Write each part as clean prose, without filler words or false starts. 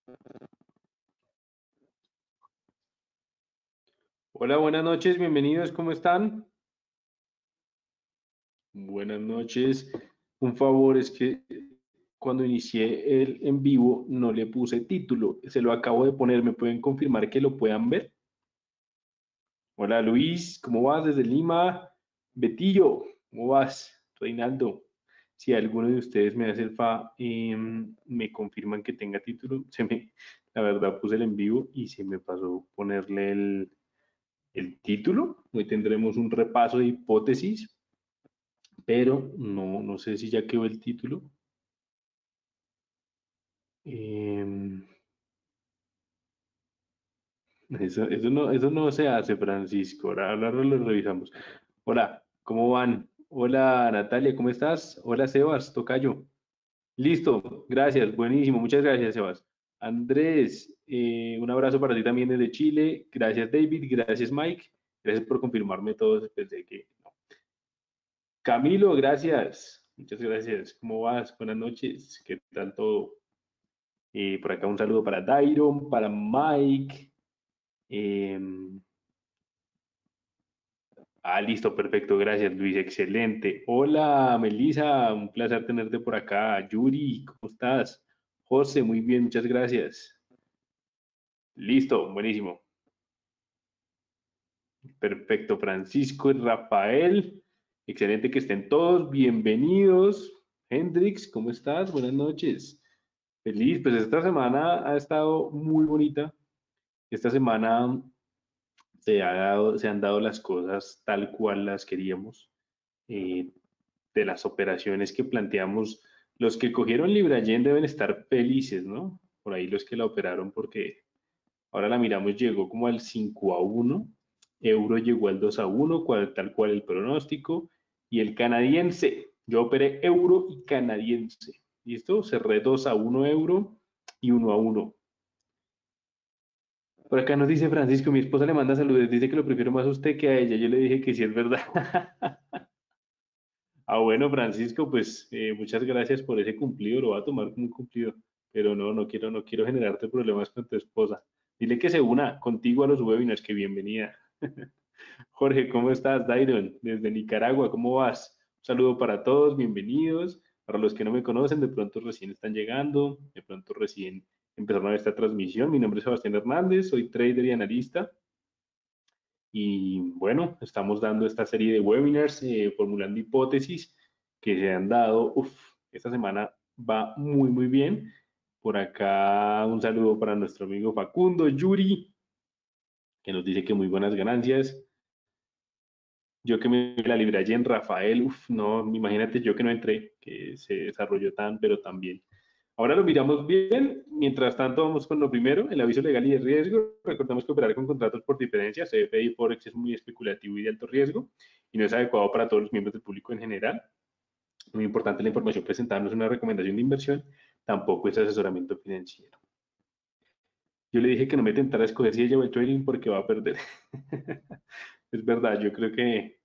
Hola, buenas noches, bienvenidos, ¿cómo están? Buenas noches. Un favor, es que cuando inicié el en vivo no le puse título, se lo acabo de poner, ¿me pueden confirmar que lo puedan ver? Hola Luis, ¿cómo vas desde Lima? Betillo, ¿cómo vas? Reinaldo, si alguno de ustedes me hace el me confirman que tenga título, la verdad puse el en vivo y se me pasó ponerle el título. Hoy tendremos un repaso de hipótesis, pero no sé si ya quedó el título. Em, eso no se hace, Francisco. Ahora lo revisamos. Hola, ¿cómo van? Hola, Natalia, ¿cómo estás? Hola, Sebas, tocayo. Listo, gracias, buenísimo, muchas gracias, Sebas. Andrés, un abrazo para ti también desde Chile. Gracias, David, gracias, Mike. Gracias por confirmarme todo. Pensé que no. Camilo, gracias. Muchas gracias. ¿Cómo vas? Buenas noches. ¿Qué tal todo? Por acá un saludo para Dairon, para Mike. eh, Listo, perfecto. Gracias, Luis. Excelente. Hola, Melissa. Un placer tenerte por acá. Yuri, ¿cómo estás? José, muy bien. Muchas gracias. Listo, buenísimo. Perfecto, Francisco y Rafael. Excelente que estén todos. Bienvenidos. Hendrix, ¿cómo estás? Buenas noches. Feliz, pues esta semana ha estado muy bonita. Esta semana se han dado las cosas tal cual las queríamos. Eh, de las operaciones que planteamos, los que cogieron Librayen deben estar felices, ¿no? Por ahí los que la operaron, porque ahora la miramos, llegó como al 5-1, euro llegó al 2-1, tal cual el pronóstico, y el canadiense, yo operé euro y canadiense, ¿listo? Cerré 2-1 euro y 1-1. Por acá nos dice Francisco, mi esposa le manda saludos, dice que lo prefiero más a usted que a ella. Yo le dije que sí es verdad. Bueno, Francisco, pues muchas gracias por ese cumplido, lo voy a tomar como un cumplido, pero no quiero generarte problemas con tu esposa. Dile que se una contigo a los webinars, que bienvenida. Jorge, ¿cómo estás? Dairon, desde Nicaragua, ¿cómo vas? Un saludo para todos, bienvenidos. Para los que no me conocen, de pronto recién están llegando, de pronto recién empezaron a ver esta transmisión. Mi nombre es Sebastián Hernández, soy trader y analista. Y bueno, estamos dando esta serie de webinars, formulando hipótesis que se han dado. Esta semana va muy bien. Por acá un saludo para nuestro amigo Facundo, Yuri, que nos dice que muy buenas ganancias. Yo que me la libré allí en Rafael, no, imagínate yo que no entré, que se desarrolló tan, pero tan bien. Ahora lo miramos bien. Mientras tanto, vamos con lo primero, el aviso legal y de riesgo. Recordemos que operar con contratos por diferencia, CFD y Forex, es muy especulativo y de alto riesgo y no es adecuado para todos los miembros del público en general. Muy importante, la información presentada no es una recomendación de inversión, tampoco es asesoramiento financiero. Yo le dije que no me tentara escoger si ella lleva el trading porque va a perder. Es verdad, yo creo que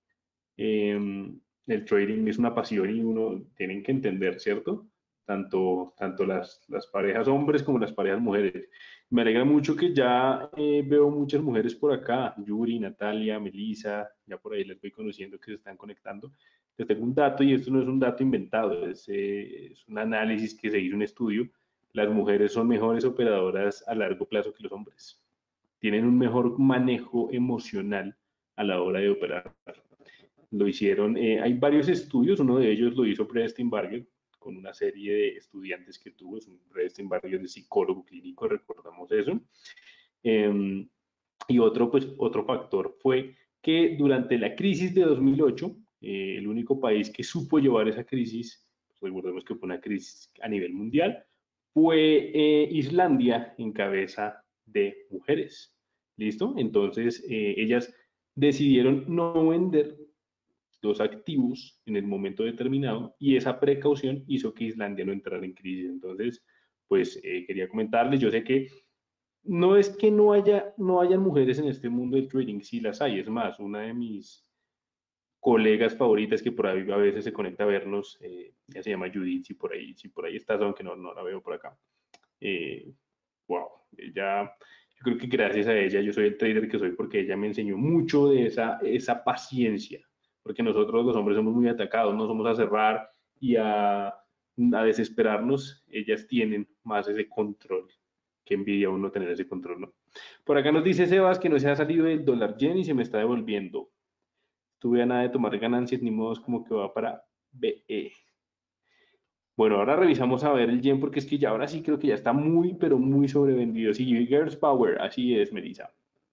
el trading es una pasión y uno tiene que entender, ¿cierto? Tanto las parejas hombres como las parejas mujeres. Me alegra mucho que ya veo muchas mujeres por acá, Yuri, Natalia, Melissa, ya por ahí les voy conociendo que se están conectando. Les tengo un dato y esto no es un dato inventado, es un análisis que se hizo, un estudio. Las mujeres son mejores operadoras a largo plazo que los hombres. Tienen un mejor manejo emocional a la hora de operar. Lo hicieron, hay varios estudios, uno de ellos lo hizo Preston Barger con una serie de estudiantes que tuvo, es un Preston Barger de psicólogo clínico, recordamos eso. Eh, y otro factor fue que durante la crisis de 2008, el único país que supo llevar esa crisis, pues recordemos que fue una crisis a nivel mundial, fue Islandia en cabeza de mujeres. ¿Listo? Entonces, ellas decidieron no vender los activos en el momento determinado y esa precaución hizo que Islandia no entrara en crisis. Entonces, pues quería comentarles, yo sé que no es que no hayan mujeres en este mundo del trading, sí las hay, es más, una de mis colegas favoritas que por ahí a veces se conecta a vernos, ella se llama Judith, si por ahí estás, aunque no la veo por acá. Eh, wow, ella, yo creo que gracias a ella yo soy el trader que soy porque ella me enseñó mucho de esa paciencia, porque nosotros los hombres somos muy atacados, no somos a cerrar y a desesperarnos, ellas tienen más ese control. Qué envidia uno tener ese control, ¿no? Por acá nos dice Sebas que no se ha salido del dólar yen y se me está devolviendo. Tuve a nada de tomar ganancias, ni modo, como que va para BE. Bueno, ahora revisamos a ver el yen porque es que ya ahora sí creo que ya está muy, pero muy sobrevendido. Sí, Girls Power, así es, Melissa.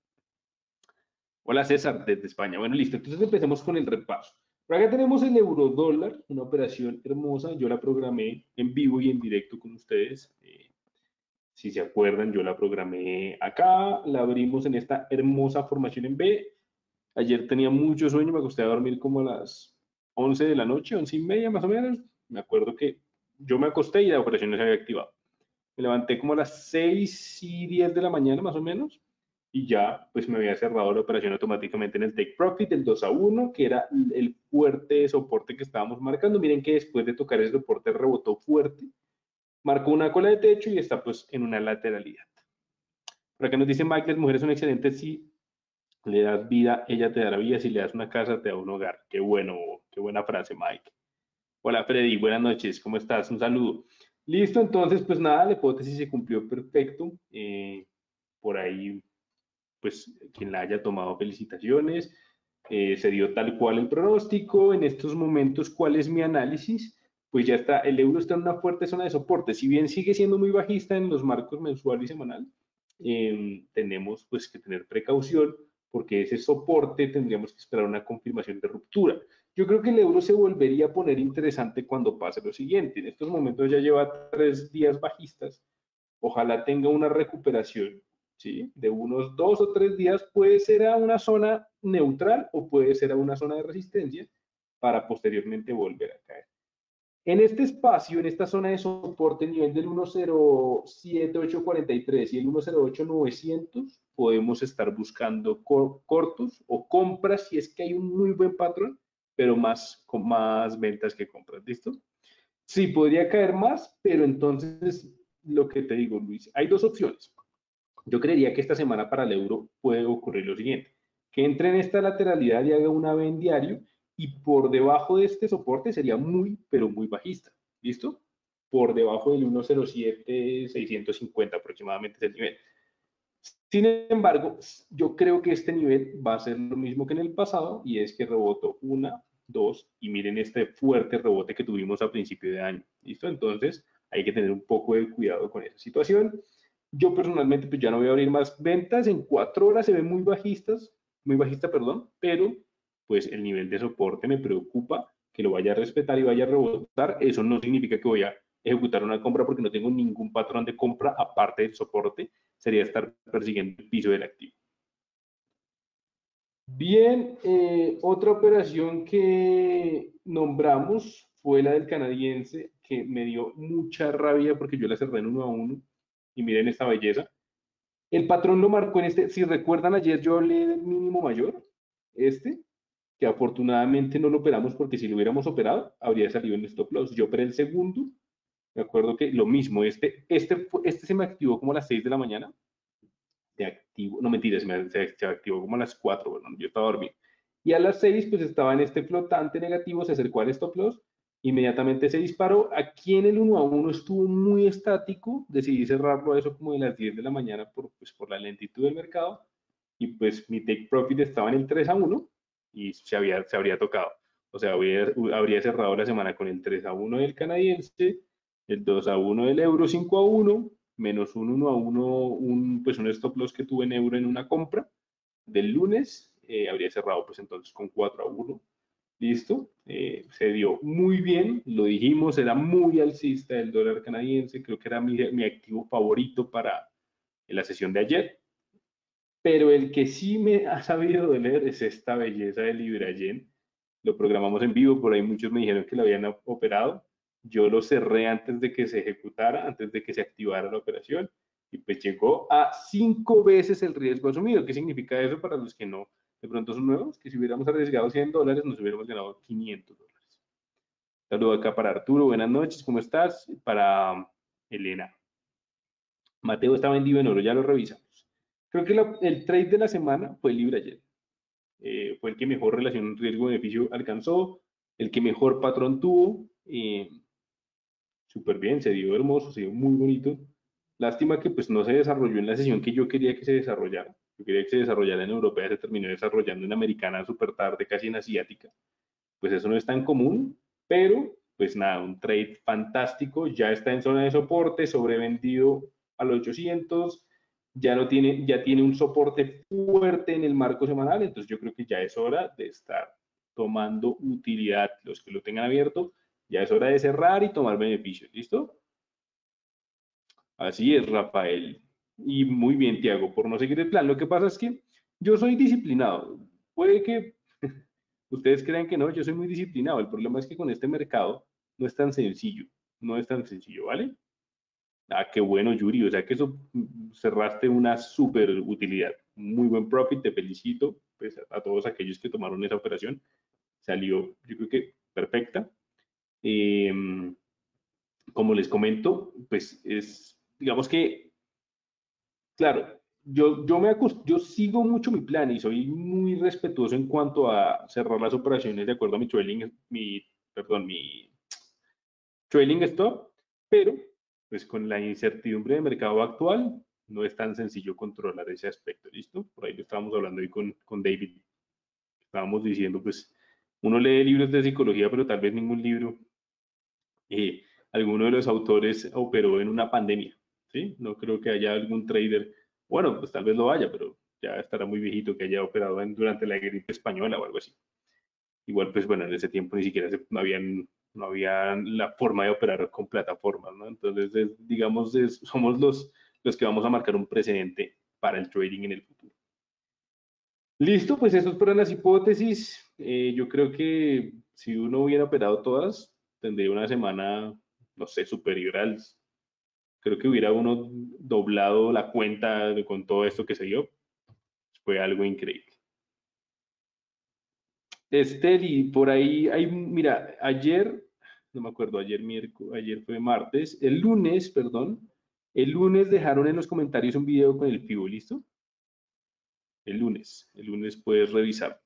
Hola César, desde España. Bueno, listo. Entonces empecemos con el repaso. Por acá tenemos el euro dólar, una operación hermosa. Yo la programé en vivo y en directo con ustedes. Si se acuerdan, yo la programé acá, la abrimos en esta hermosa formación en B. Ayer tenía mucho sueño, me acosté a dormir como a las 11 de la noche, 11:30 más o menos. Me acuerdo que yo me acosté y la operación no se había activado. Me levanté como a las 6:10 de la mañana más o menos y ya pues me había cerrado la operación automáticamente en el Take Profit del 2-1, que era el fuerte soporte que estábamos marcando. Miren que después de tocar ese soporte rebotó fuerte, marcó una cola de techo y está pues en una lateralidad. Por acá nos dice Mike, las mujeres son excelentes si le das vida, ella te dará vida, si le das una casa, te da un hogar. Qué bueno, qué buena frase, Mike. Hola Freddy, buenas noches, ¿cómo estás? Un saludo. Listo, entonces, pues nada, la hipótesis se cumplió perfecto. Por ahí, pues, quien la haya tomado, felicitaciones. Se dio tal cual el pronóstico. En estos momentos, ¿cuál es mi análisis? Pues ya está, el euro está en una fuerte zona de soporte. Si bien sigue siendo muy bajista en los marcos mensual y semanal, tenemos pues que tener precaución porque ese soporte tendríamos que esperar una confirmación de ruptura. Yo creo que el euro se volvería a poner interesante cuando pase lo siguiente. En estos momentos ya lleva 3 días bajistas. Ojalá tenga una recuperación, ¿sí? De unos 2 o 3 días. Puede ser a una zona neutral o puede ser a una zona de resistencia para posteriormente volver a caer. En este espacio, en esta zona de soporte, nivel del 1.07843 y el 1.08900, podemos estar buscando cortos o compras si es que hay un muy buen patrón, pero con más ventas que compras. ¿Listo? Sí, podría caer más, pero entonces lo que te digo, Luis, hay dos opciones. Yo creería que esta semana para el euro puede ocurrir lo siguiente, que entre en esta lateralidad y haga una B en diario y por debajo de este soporte sería muy, pero muy bajista. ¿Listo? Por debajo del 1.07.650 aproximadamente es el nivel. Sin embargo, yo creo que este nivel va a ser lo mismo que en el pasado y es que rebotó una, dos y miren este fuerte rebote que tuvimos a principio de año. ¿Listo? Entonces hay que tener un poco de cuidado con esa situación. Yo personalmente pues ya no voy a abrir más ventas. En 4 horas se ven muy bajista, perdón, pero pues el nivel de soporte me preocupa que lo vaya a respetar y vaya a rebotar. Eso no significa que voy a ejecutar una compra porque no tengo ningún patrón de compra aparte del soporte, sería estar persiguiendo el piso del activo. Bien, otra operación que nombramos fue la del canadiense, que me dio mucha rabia porque yo la cerré en 1-1 y miren esta belleza. El patrón lo marcó en este, si recuerdan ayer yo hablé del mínimo mayor, este, que afortunadamente no lo operamos porque si lo hubiéramos operado habría salido en stop loss. Yo operé el segundo, me acuerdo que lo mismo, este se me activó como a las 6 de la mañana, se activó, no mentiras, se activó como a las 4, bueno, yo estaba dormido. Y a las 6 pues estaba en este flotante negativo, se acercó al stop loss, inmediatamente se disparó. Aquí en el 1-1 estuvo muy estático, decidí cerrarlo a eso como de las 10 de la mañana por la lentitud del mercado, y pues mi take profit estaba en el 3-1 y se habría tocado. O sea, habría cerrado la semana con el 3-1 del canadiense, el 2-1 del euro, 5-1, menos un 1-1, pues un stop loss que tuve en euro en una compra del lunes, habría cerrado pues entonces con 4-1. Listo, se dio muy bien, lo dijimos, era muy alcista el dólar canadiense, creo que era mi activo favorito para la sesión de ayer, pero el que sí me ha sabido doler es esta belleza de Libra Yen. Lo programamos en vivo, por ahí muchos me dijeron que lo habían operado. Yo lo cerré antes de que se ejecutara, antes de que se activara la operación, y pues llegó a 5 veces el riesgo asumido. ¿Qué significa eso para los que no de pronto son nuevos? Que si hubiéramos arriesgado $100, nos hubiéramos ganado $500. Saludo acá para Arturo, buenas noches, ¿cómo estás? Para Elena. Mateo está vendido en oro, ya lo revisamos. Creo que el trade de la semana fue Libra ayer. Fue el que mejor relación riesgo-beneficio alcanzó, el que mejor patrón tuvo. Súper bien, se dio hermoso, se dio muy bonito. Lástima que pues no se desarrolló en la sesión que yo quería que se desarrollara. Yo quería que se desarrollara en europea, se terminó desarrollando en americana súper tarde, casi en asiática. Pues eso no es tan común, pero pues nada, un trade fantástico, ya está en zona de soporte, sobrevendido a los 800, ya no tiene, ya tiene un soporte fuerte en el marco semanal, entonces yo creo que ya es hora de estar tomando utilidad. Los que lo tengan abierto, ya es hora de cerrar y tomar beneficios, ¿listo? Así es, Rafael. Y muy bien, Tiago, por no seguir el plan. Lo que pasa es que yo soy disciplinado. Puede que ustedes crean que no, yo soy muy disciplinado. El problema es que con este mercado no es tan sencillo. No es tan sencillo, ¿vale? Ah, qué bueno, Yuri. O sea que eso cerraste una súper utilidad. Muy buen profit, te felicito. Pues a todos aquellos que tomaron esa operación. Salió, yo creo que perfecta. Eh, como les comento, pues es, digamos que claro, yo sigo mucho mi plan y soy muy respetuoso en cuanto a cerrar las operaciones de acuerdo a mi trailing stop, pero pues con la incertidumbre de mercado actual no es tan sencillo controlar ese aspecto, ¿listo? Por ahí lo estábamos hablando hoy con David. Estábamos diciendo, pues, uno lee libros de psicología, pero tal vez ningún libro, alguno de los autores operó en una pandemia, ¿sí? No creo que haya algún trader, bueno, pues tal vez lo haya, pero ya estará muy viejito que haya operado durante la gripe española o algo así. Igual, pues bueno, en ese tiempo ni siquiera no había la forma de operar con plataformas, ¿no? Entonces, digamos, somos los que vamos a marcar un precedente para el trading en el futuro. Listo, pues esas fueron las hipótesis. Yo creo que si uno hubiera operado todas, tendría una semana, no sé, superior al. Creo que hubiera uno doblado la cuenta con todo esto que se dio. Fue algo increíble. Esteli, por ahí hay, mira, ayer, no me acuerdo, ayer fue martes, el lunes, perdón, el lunes dejaron en los comentarios un video con el FIBO, ¿listo? El lunes puedes revisar.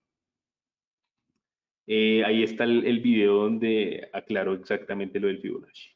Ahí está el video donde aclaró exactamente lo del Fibonacci.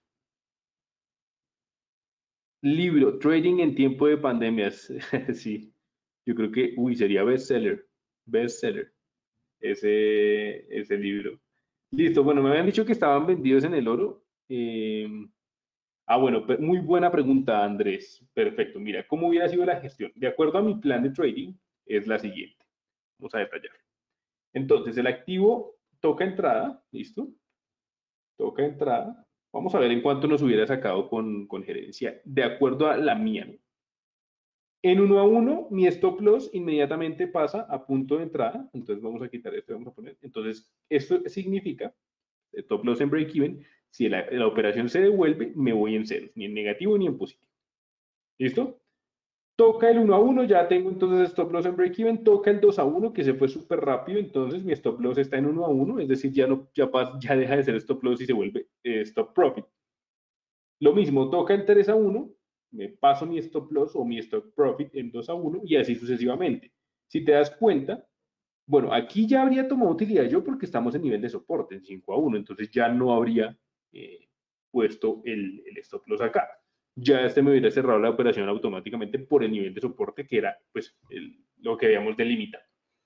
Libro, Trading en tiempo de pandemias. Sí, yo creo que, uy, sería bestseller, ese libro. Listo, bueno, me habían dicho que estaban vendidos en el oro. Bueno, muy buena pregunta, Andrés. Perfecto, mira, ¿cómo hubiera sido la gestión? De acuerdo a mi plan de trading, es la siguiente. Vamos a detallar. Entonces, el activo toca entrada, ¿listo? Toca entrada. Vamos a ver en cuánto nos hubiera sacado con gerencia, de acuerdo a la mía, ¿no? En 1 a 1, mi stop loss inmediatamente pasa a punto de entrada. Entonces vamos a quitar esto, vamos a poner. Entonces, esto significa, stop loss en break-even, si la operación se devuelve, me voy en ceros, ni en negativo ni en positivo. ¿Listo? Toca el 1 a 1, ya tengo entonces stop loss en break-even, toca el 2 a 1, que se fue súper rápido, entonces mi stop loss está en 1 a 1, es decir, ya deja de ser stop loss y se vuelve stop profit. Lo mismo, toca el 3 a 1, me paso mi stop loss o mi stop profit en 2 a 1 y así sucesivamente. Si te das cuenta, bueno, aquí ya habría tomado utilidad yo porque estamos en nivel de soporte, en 5 a 1, entonces ya no habría eh, puesto el stop loss acá. Ya me hubiera cerrado la operación automáticamente por el nivel de soporte que era pues lo que habíamos delimitado.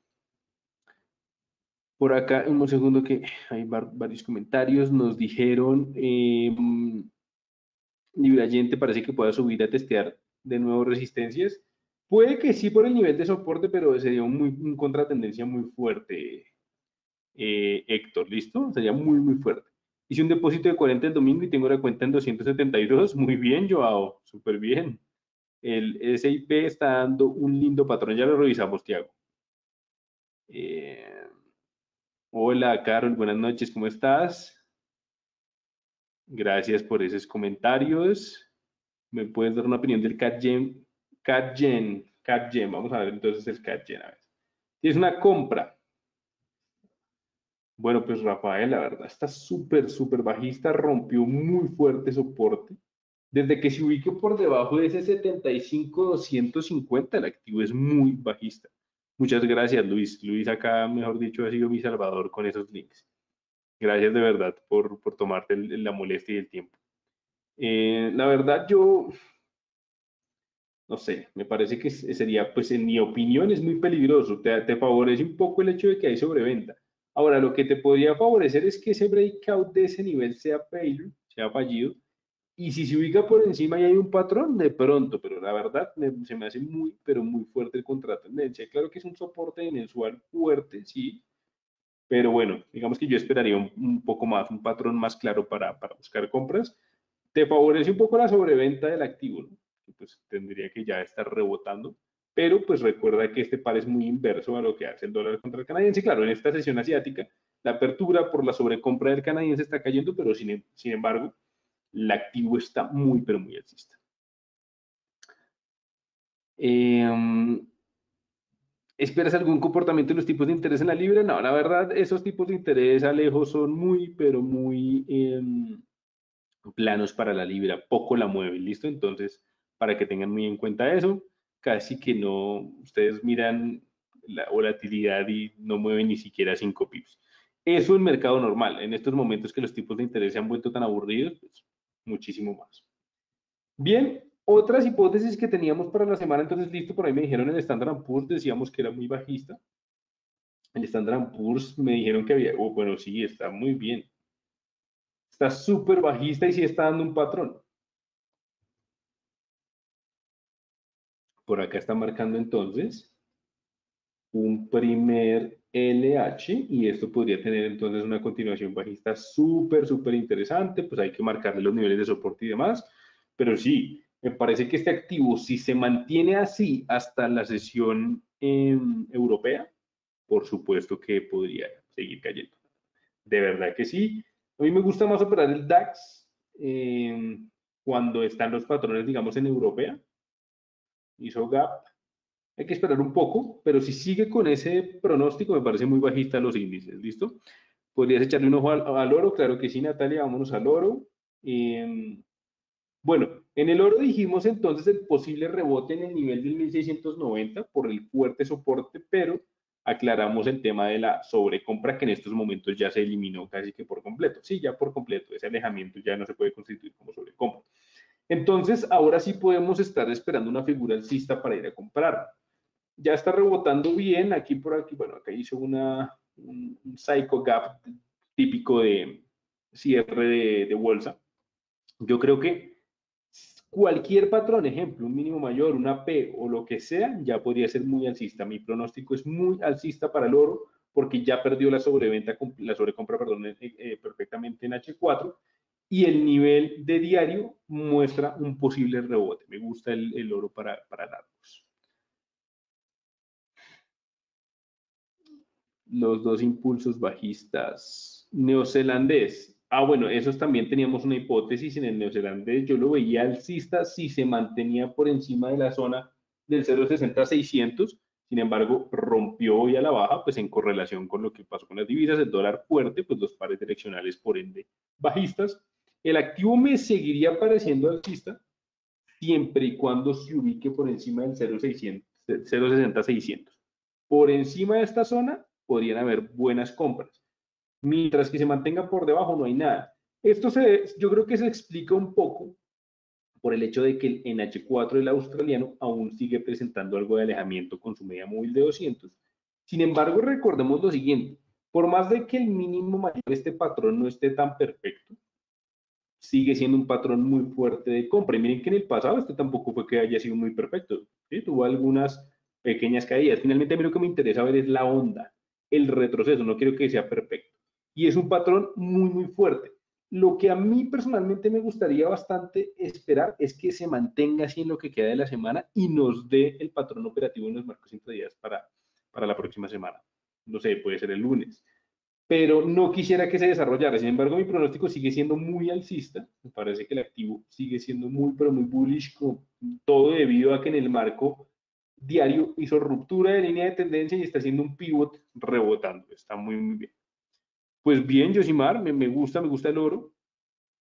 Por acá, un segundo que hay varios comentarios, nos dijeron, Librayente parece que pueda subir a testear de nuevo resistencias. Puede que sí por el nivel de soporte, pero sería un contratendencia muy fuerte, Héctor, ¿listo? Sería muy, muy fuerte. Hice un depósito de 40 el domingo y tengo la cuenta en 272. Muy bien, Joao, súper bien. El SIP está dando un lindo patrón, ya lo revisamos, Tiago. Eh, Hola, Carol, buenas noches, ¿cómo estás? Gracias por esos comentarios. ¿Me puedes dar una opinión del CatGen? Vamos a ver entonces el CatGen, a ver. Si es una compra. Bueno, pues Rafael, la verdad, está súper, súper bajista, rompió muy fuerte soporte. Desde que se ubique por debajo de ese 75,250, el activo es muy bajista. Muchas gracias, Luis. Luis acá, mejor dicho, ha sido mi salvador con esos links. Gracias de verdad por tomarte la molestia y el tiempo. La verdad, yo no sé, me parece que sería, pues en mi opinión, es muy peligroso. Te favorece un poco el hecho de que hay sobreventa. Ahora, lo que te podría favorecer es que ese breakout de ese nivel sea failure, sea fallido, y si se ubica por encima y hay un patrón, de pronto, pero la verdad se me hace muy, pero muy fuerte el contratendencia. Claro que es un soporte mensual fuerte, sí, pero bueno, digamos que yo esperaría un poco más, un patrón más claro para buscar compras. Te favorece un poco la sobreventa del activo, ¿no? Que pues tendría que ya estar rebotando, pero pues recuerda que este par es muy inverso a lo que hace el dólar contra el canadiense. Claro, en esta sesión asiática, la apertura por la sobrecompra del canadiense está cayendo, pero sin embargo, el activo está muy, pero muy alcista. Eh, ¿Esperas algún comportamiento de los tipos de interés en la libra? No, la verdad, esos tipos de interés, Alejo, son muy, pero muy planos para la libra, poco la mueven, ¿listo? Entonces, para que tengan muy en cuenta eso, casi que no, ustedes miran la volatilidad y no mueven ni siquiera 5 pips. Eso en mercado normal, en estos momentos que los tipos de interés se han vuelto tan aburridos, pues muchísimo más. Bien, otras hipótesis que teníamos para la semana, entonces listo, por ahí me dijeron el Standard Poor's, decíamos que era muy bajista. El Standard Poor's me dijeron que había, bueno, sí, está muy bien. Está súper bajista y sí está dando un patrón. Por acá está marcando entonces un primer LH y esto podría tener entonces una continuación bajista súper, súper interesante. Pues hay que marcarle los niveles de soporte y demás. Pero sí, me parece que este activo, si se mantiene así hasta la sesión europea, por supuesto que podría seguir cayendo. De verdad que sí. A mí me gusta más operar el DAX cuando están los patrones, digamos, en europea. Hizo gap. Hay que esperar un poco, pero si sigue con ese pronóstico, me parece muy bajista los índices. ¿Listo? ¿Podrías echarle un ojo al oro? Claro que sí, Natalia, vámonos al oro. Bueno, en el oro dijimos entonces el posible rebote en el nivel del 1690 por el fuerte soporte, pero aclaramos el tema de la sobrecompra que en estos momentos ya se eliminó casi que por completo. Sí, ya por completo, ese alejamiento ya no se puede constituir como sobrecompra. Entonces, ahora sí podemos estar esperando una figura alcista para ir a comprar. Ya está rebotando bien, aquí por aquí, bueno, acá hizo un psycho gap típico de cierre de bolsa. Yo creo que cualquier patrón, ejemplo, un mínimo mayor, una P o lo que sea, ya podría ser muy alcista. Mi pronóstico es muy alcista para el oro porque ya perdió la sobreventa, la sobrecompra, perdón, perfectamente en H4 y el nivel de diario muestra un posible rebote. Me gusta el oro para largos. Los dos impulsos bajistas. Neozelandés. Bueno, esos también teníamos una hipótesis en el neozelandés. Yo lo veía alcista si se mantenía por encima de la zona del 0,60 a 600. Sin embargo, rompió hoy a la baja, pues en correlación con lo que pasó con las divisas, el dólar fuerte, pues los pares direccionales por ende bajistas. El activo me seguiría pareciendo alcista siempre y cuando se ubique por encima del 0,60 a 600. Por encima de esta zona podrían haber buenas compras. Mientras que se mantenga por debajo no hay nada. Yo creo que se explica un poco por el hecho de que el NH4 del australiano aún sigue presentando algo de alejamiento con su media móvil de 200. Sin embargo, recordemos lo siguiente, por más de que el mínimo mayor de este patrón no esté tan perfecto, sigue siendo un patrón muy fuerte de compra. Y miren que en el pasado este tampoco fue que haya sido muy perfecto. ¿Sí? Tuvo algunas pequeñas caídas. Finalmente a mí lo que me interesa ver es la onda, el retroceso, no quiero que sea perfecto. Y es un patrón muy, muy fuerte. Lo que a mí personalmente me gustaría bastante esperar es que se mantenga así en lo que queda de la semana y nos dé el patrón operativo en los marcos intradías para la próxima semana. No sé, puede ser el lunes, pero no quisiera que se desarrollara. Sin embargo, mi pronóstico sigue siendo muy alcista. Me parece que el activo sigue siendo muy, pero muy bullish, con todo debido a que en el marco diario hizo ruptura de línea de tendencia y está haciendo un pivot rebotando. Está muy, muy bien. Pues bien, Josimar, me gusta el oro.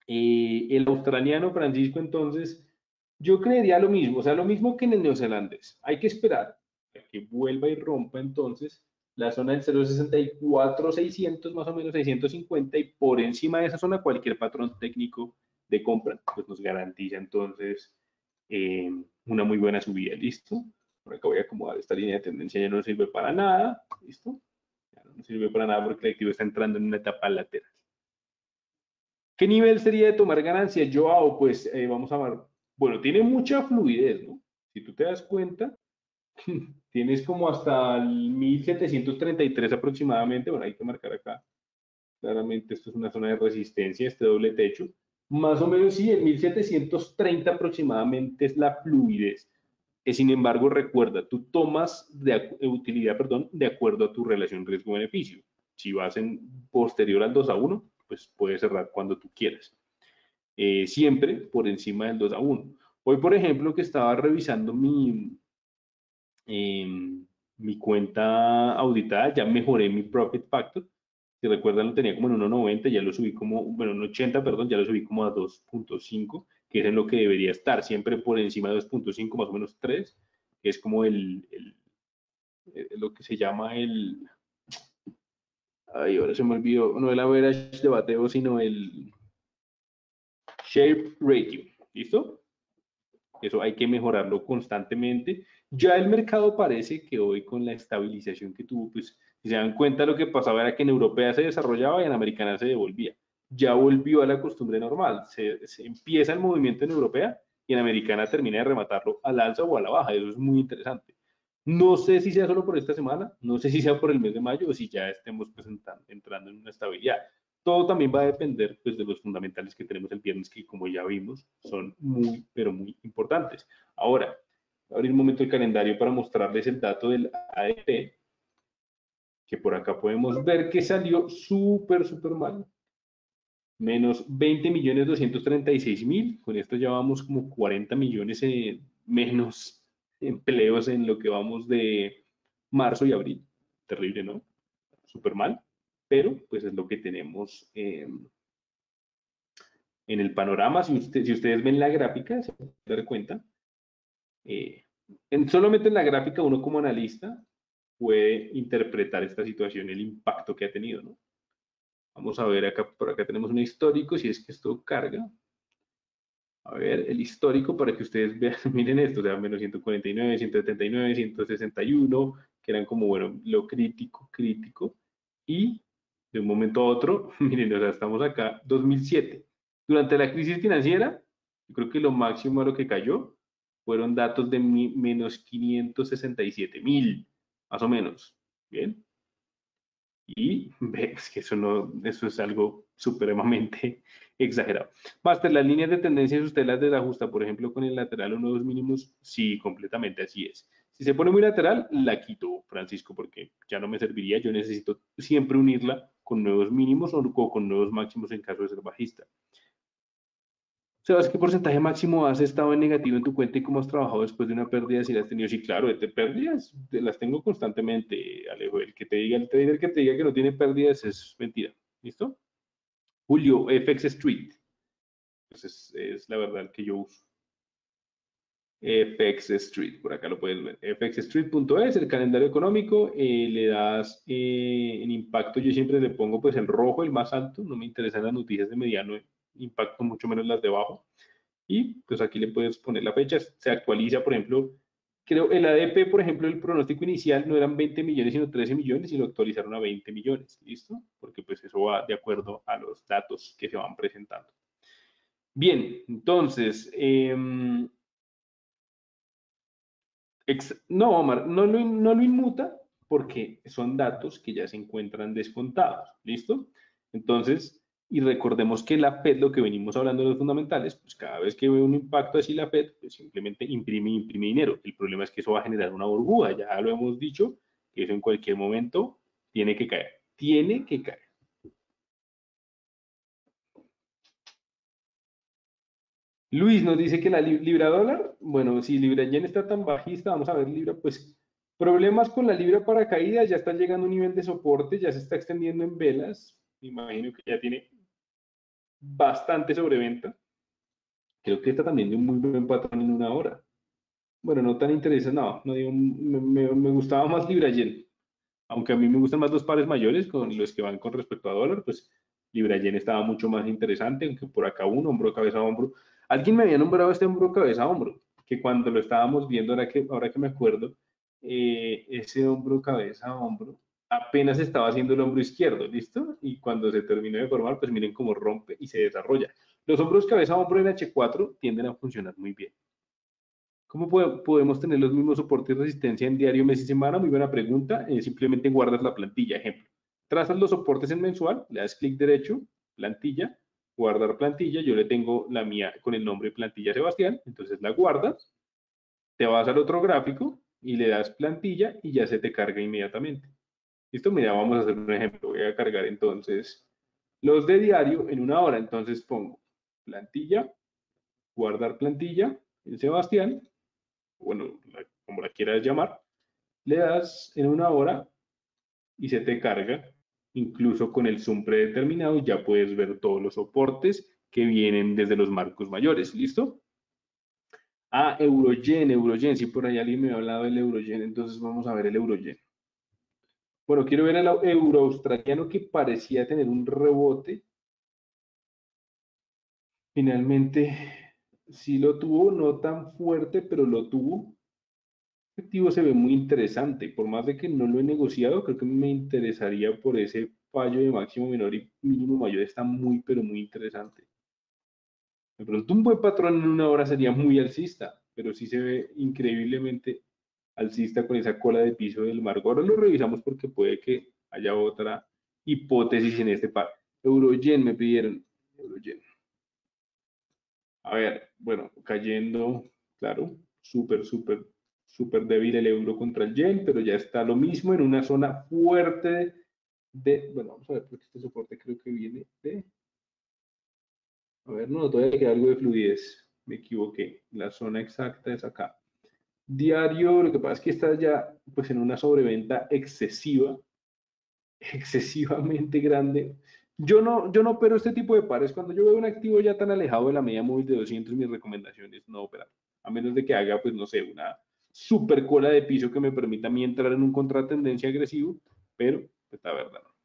El australiano Francisco, entonces, yo creería lo mismo, o sea, lo mismo que en el neozelandés. Hay que esperar a que vuelva y rompa entonces la zona del 0,64,600, más o menos 650, y por encima de esa zona cualquier patrón técnico de compra, pues nos garantiza entonces una muy buena subida. ¿Listo? Por acá voy a acomodar esta línea de tendencia, ya no sirve para nada. ¿Listo? Ya no sirve para nada porque el activo está entrando en una etapa lateral. ¿Qué nivel sería de tomar ganancias, Joao? Pues vamos a ver. Bueno, tiene mucha fluidez, ¿no? Si tú te das cuenta, tienes como hasta el 1733 aproximadamente. Bueno, hay que marcar acá. Claramente esto es una zona de resistencia, este doble techo. Más o menos sí, el 1730 aproximadamente es la fluidez. Sin embargo, recuerda, tú tomas de utilidad, perdón, de acuerdo a tu relación riesgo-beneficio. Si vas en posterior al 2-1, pues puedes cerrar cuando tú quieras. Siempre por encima del 2-1. Hoy, por ejemplo, que estaba revisando eh, mi cuenta auditada, ya mejoré mi profit factor. Si recuerdan, lo tenía como en 1,90, ya lo subí como, bueno, en 80, perdón, ya lo subí como a 2,5, que es en lo que debería estar, siempre por encima de 2,5, más o menos 3, que es como lo que se llama ay, ahora se me olvidó, no el average de bateo, sino el share ratio, ¿listo? Eso hay que mejorarlo constantemente. Ya el mercado parece que hoy con la estabilización que tuvo, pues si se dan cuenta lo que pasaba era que en europea se desarrollaba y en americana se devolvía. Ya volvió a la costumbre normal. Se empieza el movimiento en europea y en americana termina de rematarlo al alza o a la baja. Eso es muy interesante. No sé si sea solo por esta semana, no sé si sea por el mes de mayo o si ya estemos pues, entrando en una estabilidad. Todo también va a depender pues, de los fundamentales que tenemos el viernes, que como ya vimos, son muy, pero muy importantes. Ahora, voy a abrir un momento el calendario para mostrarles el dato del ADP, que por acá podemos ver que salió súper, súper mal. Menos 20.236.000. Con esto ya vamos como 40 millones menos empleos en lo que vamos de marzo y abril. Terrible, ¿no? Súper mal, pero pues es lo que tenemos en el panorama. Si ustedes ven la gráfica, se pueden dar cuenta. eh, solamente en la gráfica uno como analista puede interpretar esta situación, el impacto que ha tenido, ¿no? Vamos a ver acá, por acá tenemos un histórico, si es que esto carga. A ver, el histórico para que ustedes vean, miren esto, o sea, menos 149, 179, 161, que eran como, bueno, lo crítico, crítico. Y de un momento a otro, miren, o sea, estamos acá, 2007. Durante la crisis financiera, yo creo que lo máximo a lo que cayó fueron datos de menos 567.000, más o menos. Bien. Y ves que eso no, eso es algo supremamente exagerado. Master, las líneas de tendencia, usted las desajusta, por ejemplo, con el lateral o nuevos mínimos, sí, completamente así es. Si se pone muy lateral, la quito, Francisco, porque ya no me serviría. Yo necesito siempre unirla con nuevos mínimos o con nuevos máximos en caso de ser bajista. ¿Sabes qué porcentaje máximo has estado en negativo en tu cuenta y cómo has trabajado después de una pérdida? Si las has tenido, sí, claro, de pérdidas, las tengo constantemente, Alejo. El que te diga, el trader que te diga que no tiene pérdidas es mentira. ¿Listo? Julio, FX Street. Pues es la verdad que yo uso. FX Street, por acá lo puedes ver. fxstreet.es, el calendario económico, le das en impacto, yo siempre le pongo pues el rojo, el más alto, no me interesan las noticias de mediano impacto, mucho menos las de bajo. Y pues aquí le puedes poner la fecha, se actualiza, por ejemplo, creo el ADP, por ejemplo, el pronóstico inicial no eran 20 millones, sino 13 millones y lo actualizaron a 20 millones, ¿listo? Porque pues eso va de acuerdo a los datos que se van presentando. Bien, entonces, no, Omar, no lo inmuta porque son datos que ya se encuentran descontados, ¿listo? Entonces, y recordemos que la FED, lo que venimos hablando de los fundamentales, pues cada vez que ve un impacto así la FED, pues simplemente imprime dinero. El problema es que eso va a generar una burbuja, ya lo hemos dicho, que eso en cualquier momento tiene que caer, tiene que caer. Luis nos dice que la libra dólar, bueno, si libra yen está tan bajista, vamos a ver libra, pues problemas con la libra para caída, ya está llegando a un nivel de soporte, ya se está extendiendo en velas, me imagino que ya tiene bastante sobreventa. Creo que esta también dio un muy buen patrón en una hora. Bueno, no tan interesante, no digo, me gustaba más Libra Yen. Aunque a mí me gustan más los pares mayores con los que van con respecto a dólar, pues Libra Yen estaba mucho más interesante, aunque por acá un hombro, cabeza a hombro. Alguien me había nombrado este hombro, cabeza a hombro, que cuando lo estábamos viendo, ahora que me acuerdo, ese hombro, cabeza a hombro, apenas estaba haciendo el hombro izquierdo, ¿listo? Y cuando se terminó de formar, pues miren cómo rompe y se desarrolla. Los hombros cabeza a hombro en H4 tienden a funcionar muy bien. ¿Cómo podemos tener los mismos soportes de resistencia en diario, mes y semana? Muy buena pregunta. Simplemente guardas la plantilla. Ejemplo, trazas los soportes en mensual, le das clic derecho, plantilla, guardar plantilla. Yo le tengo la mía con el nombre plantilla Sebastián, entonces la guardas, te vas al otro gráfico y le das plantilla y ya se te carga inmediatamente. Listo, mira, vamos a hacer un ejemplo. Voy a cargar entonces los de diario en una hora. Entonces pongo plantilla, guardar plantilla, en Sebastián, bueno, como la quieras llamar, le das en una hora y se te carga, incluso con el zoom predeterminado, y ya puedes ver todos los soportes que vienen desde los marcos mayores, ¿listo? Ah, Euroyen, sí, por ahí alguien me ha hablado del Euroyen, entonces vamos a ver el Euroyen. Bueno, quiero ver el euro australiano que parecía tener un rebote. Finalmente, sí lo tuvo, no tan fuerte, pero lo tuvo. El activo se ve muy interesante. Por más de que no lo he negociado, creo que me interesaría por ese fallo de máximo menor y mínimo mayor. Está muy, pero muy interesante. De pronto un buen patrón en una hora sería muy alcista, pero sí se ve increíblemente alcista con esa cola de piso del marco. Ahora lo revisamos porque puede que haya otra hipótesis en este par. Euroyen me pidieron. Euroyen. A ver, bueno, cayendo, claro, súper débil el euro contra el yen, pero ya está lo mismo en una zona fuerte bueno, vamos a ver, porque este soporte creo que viene a ver, no, todavía queda algo de fluidez, me equivoqué, la zona exacta es acá. Diario, lo que pasa es que está ya, pues en una sobreventa excesiva, excesivamente grande. Yo no opero este tipo de pares. Cuando yo veo un activo ya tan alejado de la media móvil de 200, mi recomendación es no operar. A menos de que haga, pues no sé, una super cola de piso que me permita a mí entrar en un contratendencia agresivo, pero pues la verdad no.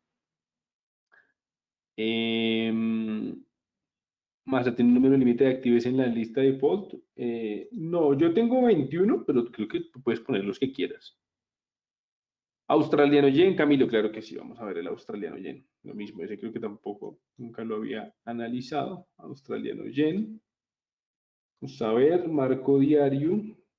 Eh, Más tiene un número límite de activos en la lista de default. No, yo tengo 21, pero creo que tú puedes poner los que quieras. Australiano yen, Camilo, claro que sí, vamos a ver el australiano yen. Lo mismo, ese creo que tampoco nunca lo había analizado. Australiano yen. Vamos a ver, marco diario.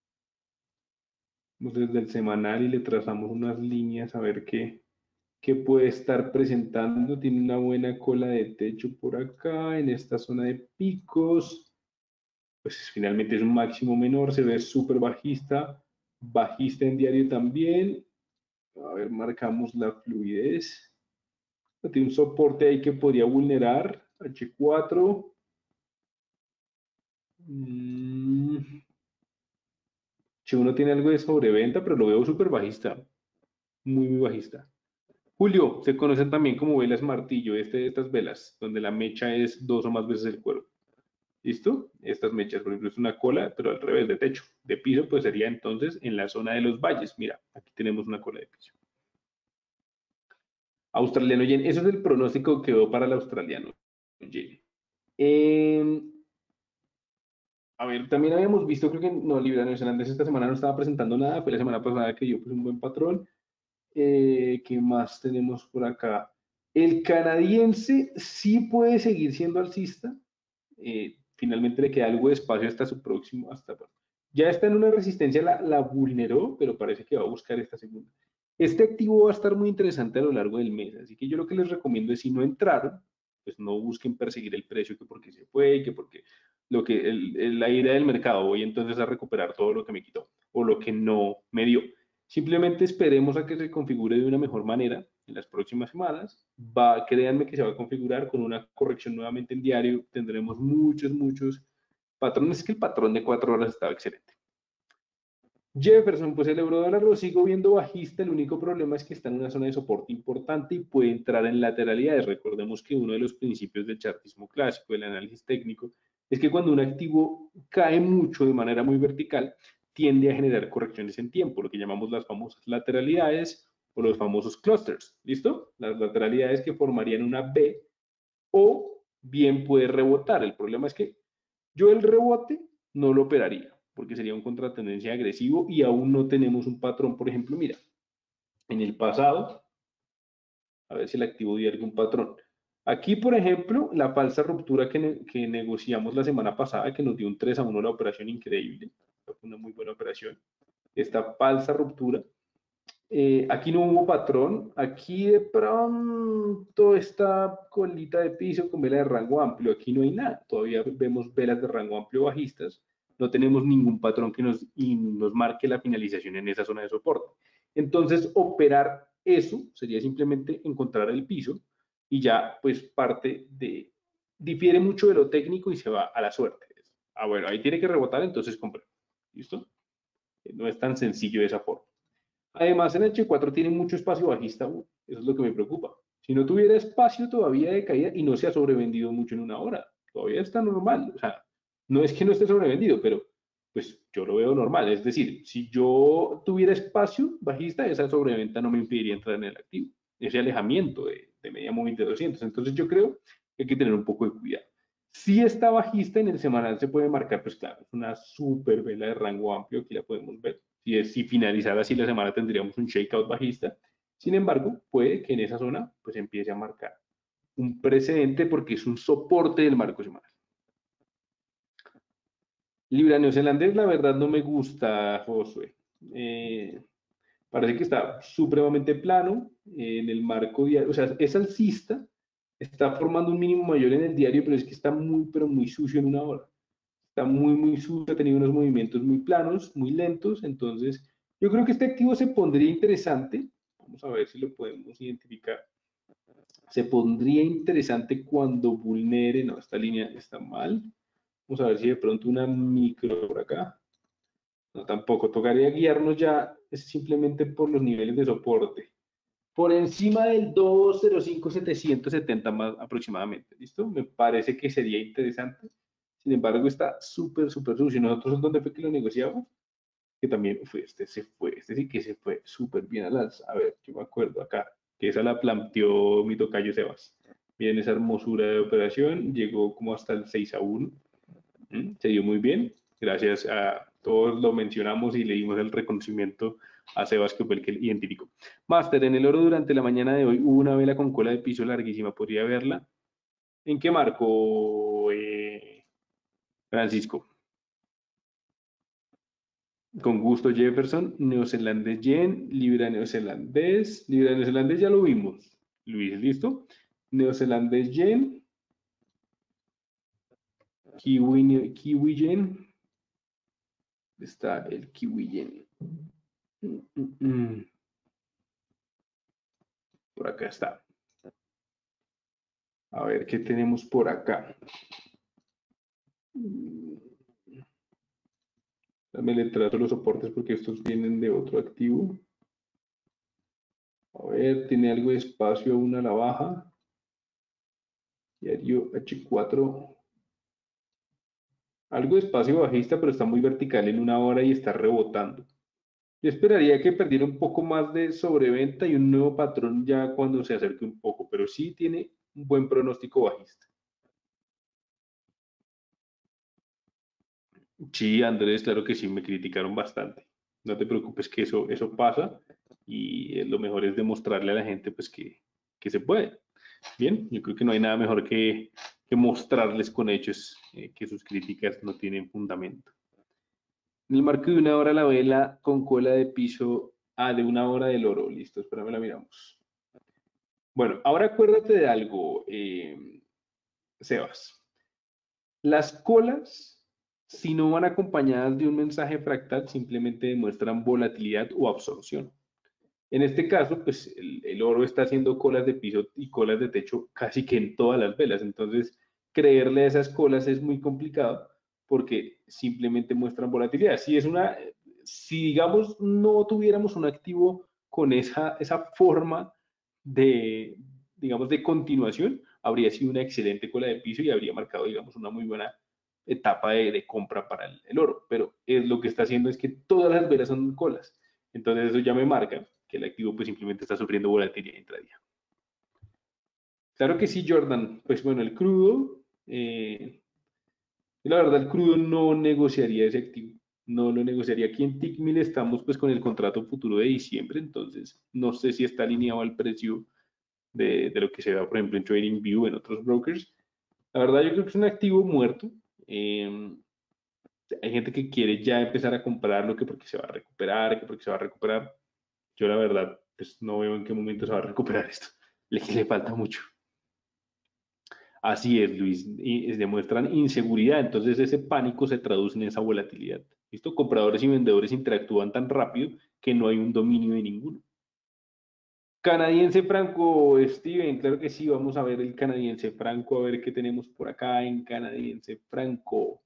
Vamos desde el semanal y le trazamos unas líneas a ver qué puede estar presentando. Tiene una buena cola de techo por acá, en esta zona de picos. Pues finalmente es un máximo menor, se ve súper bajista. Bajista en diario también. A ver, marcamos la fluidez. Tiene un soporte ahí que podría vulnerar. H4. H1 tiene algo de sobreventa, pero lo veo súper bajista. Muy, muy bajista. Julio, se conocen también como velas martillo, estas velas, donde la mecha es dos o más veces el cuero. ¿Listo? Estas mechas, por ejemplo, es una cola, pero al revés de techo. De piso, pues sería entonces en la zona de los valles. Mira, aquí tenemos una cola de piso. Australiano yen, eso es el pronóstico que quedó para el australiano yen. Eh, A ver, también habíamos visto, creo que no, Libra Neozelandés esta semana no estaba presentando nada, fue la semana pasada que dio pues, un buen patrón. ¿Qué más tenemos por acá? El canadiense sí puede seguir siendo alcista. Finalmente le queda algo de espacio hasta su próximo, ya está en una resistencia, la vulneró, pero parece que va a buscar esta segunda. Este activo va a estar muy interesante a lo largo del mes, así que yo lo que les recomiendo es si no entraron, pues no busquen perseguir el precio, que porque se fue, que porque la idea del mercado, voy entonces a recuperar todo lo que me quitó o lo que no me dio. Simplemente esperemos a que se configure de una mejor manera en las próximas semanas. Créanme que se va a configurar con una corrección nuevamente en diario. Tendremos muchos patrones. Es que el patrón de 4 horas estaba excelente. Jefferson, pues el eurodólar lo sigo viendo bajista, el único problema es que está en una zona de soporte importante y puede entrar en lateralidades. Recordemos que uno de los principios del chartismo clásico, del análisis técnico, es que cuando un activo cae mucho de manera muy vertical, tiende a generar correcciones en tiempo, lo que llamamos las famosas lateralidades o los famosos clusters. ¿Listo? Las lateralidades que formarían una B o bien puede rebotar. El problema es que yo el rebote no lo operaría porque sería un contratendencia agresivo y aún no tenemos un patrón. Por ejemplo, mira, en el pasado, a ver si el activo dio algún patrón. Aquí, por ejemplo, la falsa ruptura que negociamos la semana pasada, que nos dio un 3-1 la operación increíble, fue una muy buena operación. Esta falsa ruptura aquí no hubo patrón, aquí de pronto esta colita de piso con vela de rango amplio, aquí no hay nada, todavía vemos velas de rango amplio bajistas, no tenemos ningún patrón que nos marque la finalización en esa zona de soporte. Entonces, operar eso sería simplemente encontrar el piso y ya pues difiere mucho de lo técnico y se va a la suerte. Ah, bueno, ahí tiene que rebotar, entonces compré. ¿Listo? No es tan sencillo de esa forma. Además, en el H4 tiene mucho espacio bajista, eso es lo que me preocupa. Si no tuviera espacio todavía de caída y no se ha sobrevendido mucho en una hora, todavía está normal. O sea, no es que no esté sobrevendido, pero pues yo lo veo normal. Es decir, si yo tuviera espacio bajista, esa sobreventa no me impediría entrar en el activo. Ese alejamiento de media móvil de 200. Entonces yo creo que hay que tener un poco de cuidado. Si está bajista en el semanal se puede marcar, pues claro, es una super vela de rango amplio, aquí la podemos ver. Si finalizara así la semana tendríamos un shakeout bajista. Sin embargo, puede que en esa zona pues empiece a marcar un precedente porque es un soporte del marco semanal. Libra neozelandés, la verdad no me gusta, Josué. Eh, Parece que está supremamente plano en el marco diario, o sea, es alcista, está formando un mínimo mayor en el diario, pero es que está muy, pero muy sucio en una hora. Está muy, muy sucio, ha tenido unos movimientos muy planos, muy lentos, entonces yo creo que este activo se pondría interesante, vamos a ver si lo podemos identificar, se pondría interesante cuando vulnere, no, esta línea está mal, vamos a ver si de pronto una micro por acá, no tampoco, tocaría guiarnos ya simplemente por los niveles de soporte, por encima del 205,770 más aproximadamente, ¿listo? Me parece que sería interesante. Sin embargo, está súper, súper sucio. ¿Nosotros dónde fue que lo negociamos? Que también fue, este sí que se fue súper bien a las, a ver, yo me acuerdo acá, que esa la planteó mi tocayo Sebas. Miren esa hermosura de operación, llegó como hasta el 6-1, se dio muy bien, gracias a todos lo mencionamos y le dimos el reconocimiento a Sebas que fue el que identificó. Máster, en el oro durante la mañana de hoy hubo una vela con cola de piso larguísima, ¿podría verla? ¿En qué marco, Francisco? Con gusto Jefferson, neozelandés yen, libra neozelandés ya lo vimos. Luis, ¿listo? Neozelandés yen, kiwi yen, está el kiwi yen. Por acá está. A ver qué tenemos por acá. Dame le trato los soportes porque estos vienen de otro activo. A ver, tiene algo de espacio aún a la baja. Diario H4. Algo de espacio bajista, pero está muy vertical en una hora y está rebotando. Yo esperaría que perdiera un poco más de sobreventa y un nuevo patrón ya cuando se acerque un poco, pero sí tiene un buen pronóstico bajista. Sí, Andrés, claro que sí, me criticaron bastante. No te preocupes que eso pasa y lo mejor es demostrarle a la gente pues que se puede. Bien, yo creo que no hay nada mejor que mostrarles con hechos que sus críticas no tienen fundamento. En el marco de una hora la vela con cola de piso, de una hora del oro, listo, espérame, la miramos. Bueno, ahora acuérdate de algo, Sebas. Las colas, si no van acompañadas de un mensaje fractal, simplemente demuestran volatilidad o absorción. En este caso, pues el oro está haciendo colas de piso y colas de techo casi que en todas las velas. Entonces, creerle a esas colas es muy complicado porque simplemente muestran volatilidad. Si es una, si digamos no tuviéramos un activo con esa forma de, digamos, de continuación, habría sido una excelente cola de piso y habría marcado, digamos, una muy buena etapa de compra para el oro. Pero lo que está haciendo es que todas las velas son colas. Entonces eso ya me marca que el activo pues simplemente está sufriendo volatilidad intradía. Claro que sí, Jordan. Pues bueno, el crudo, la verdad, el crudo no negociaría ese activo. No lo negociaría. Aquí en Tickmill estamos pues con el contrato futuro de diciembre, entonces no sé si está alineado al precio de lo que se da, por ejemplo, en TradingView, en otros brokers. La verdad, yo creo que es un activo muerto. Eh, Hay gente que quiere ya empezar a comprarlo, que porque se va a recuperar, que porque se va a recuperar. Yo la verdad, pues no veo en qué momento se va a recuperar esto. Le falta mucho. Así es, Luis, y demuestran inseguridad, entonces ese pánico se traduce en esa volatilidad. ¿Listo? Compradores y vendedores interactúan tan rápido que no hay un dominio de ninguno. Canadiense franco, Steven, claro que sí, vamos a ver el canadiense franco, a ver qué tenemos por acá en canadiense franco.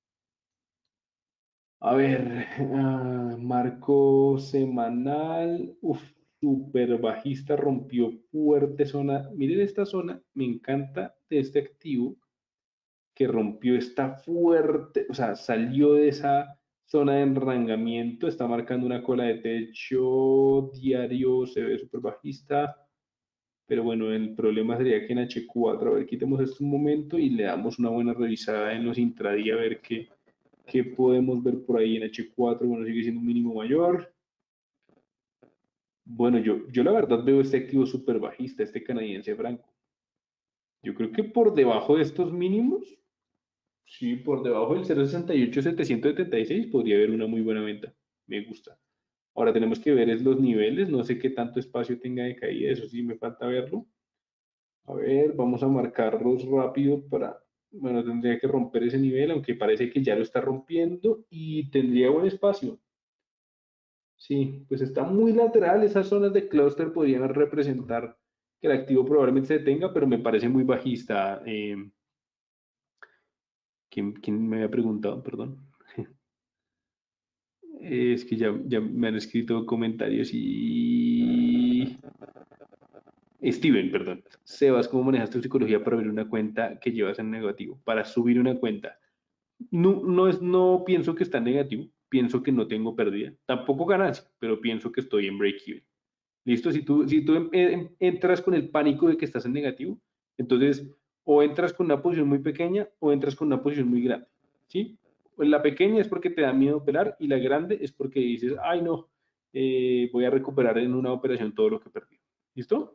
A ver, marco semanal, super bajista, rompió fuerte zona. Miren esta zona, me encanta de este activo que rompió esta fuerte, o sea, salió de esa zona de enrangamiento, está marcando una cola de techo diario, se ve súper bajista, pero bueno, el problema sería que en H4, a ver, quitemos esto un momento y le damos una buena revisada en los intradía a ver qué podemos ver por ahí en H4, bueno, sigue siendo un mínimo mayor. Bueno, yo la verdad veo este activo súper bajista, este canadiense franco. Yo creo que por debajo de estos mínimos, sí, por debajo del 0,68,776 podría haber una muy buena venta. Me gusta. Ahora tenemos que ver es los niveles. No sé qué tanto espacio tenga de caída. Eso sí me falta verlo. A ver, vamos a marcarlos rápido para... Bueno, tendría que romper ese nivel, aunque parece que ya lo está rompiendo y tendría buen espacio. Sí, pues está muy lateral. Esas zonas de clúster podrían representar que el activo probablemente se detenga, pero me parece muy bajista. ¿Quién me había preguntado? Perdón. Es que ya me han escrito comentarios y... Steven, perdón. Sebas, ¿cómo manejas tu psicología para abrir una cuenta que llevas en negativo? Para subir una cuenta. No pienso que está en negativo, pienso que no tengo pérdida. Tampoco ganancia, pero pienso que estoy en break-even. ¿Listo? Si tú entras con el pánico de que estás en negativo, entonces o entras con una posición muy pequeña o entras con una posición muy grande. ¿Sí? Pues la pequeña es porque te da miedo operar y la grande es porque dices, ay no, voy a recuperar en una operación todo lo que perdí. ¿Listo?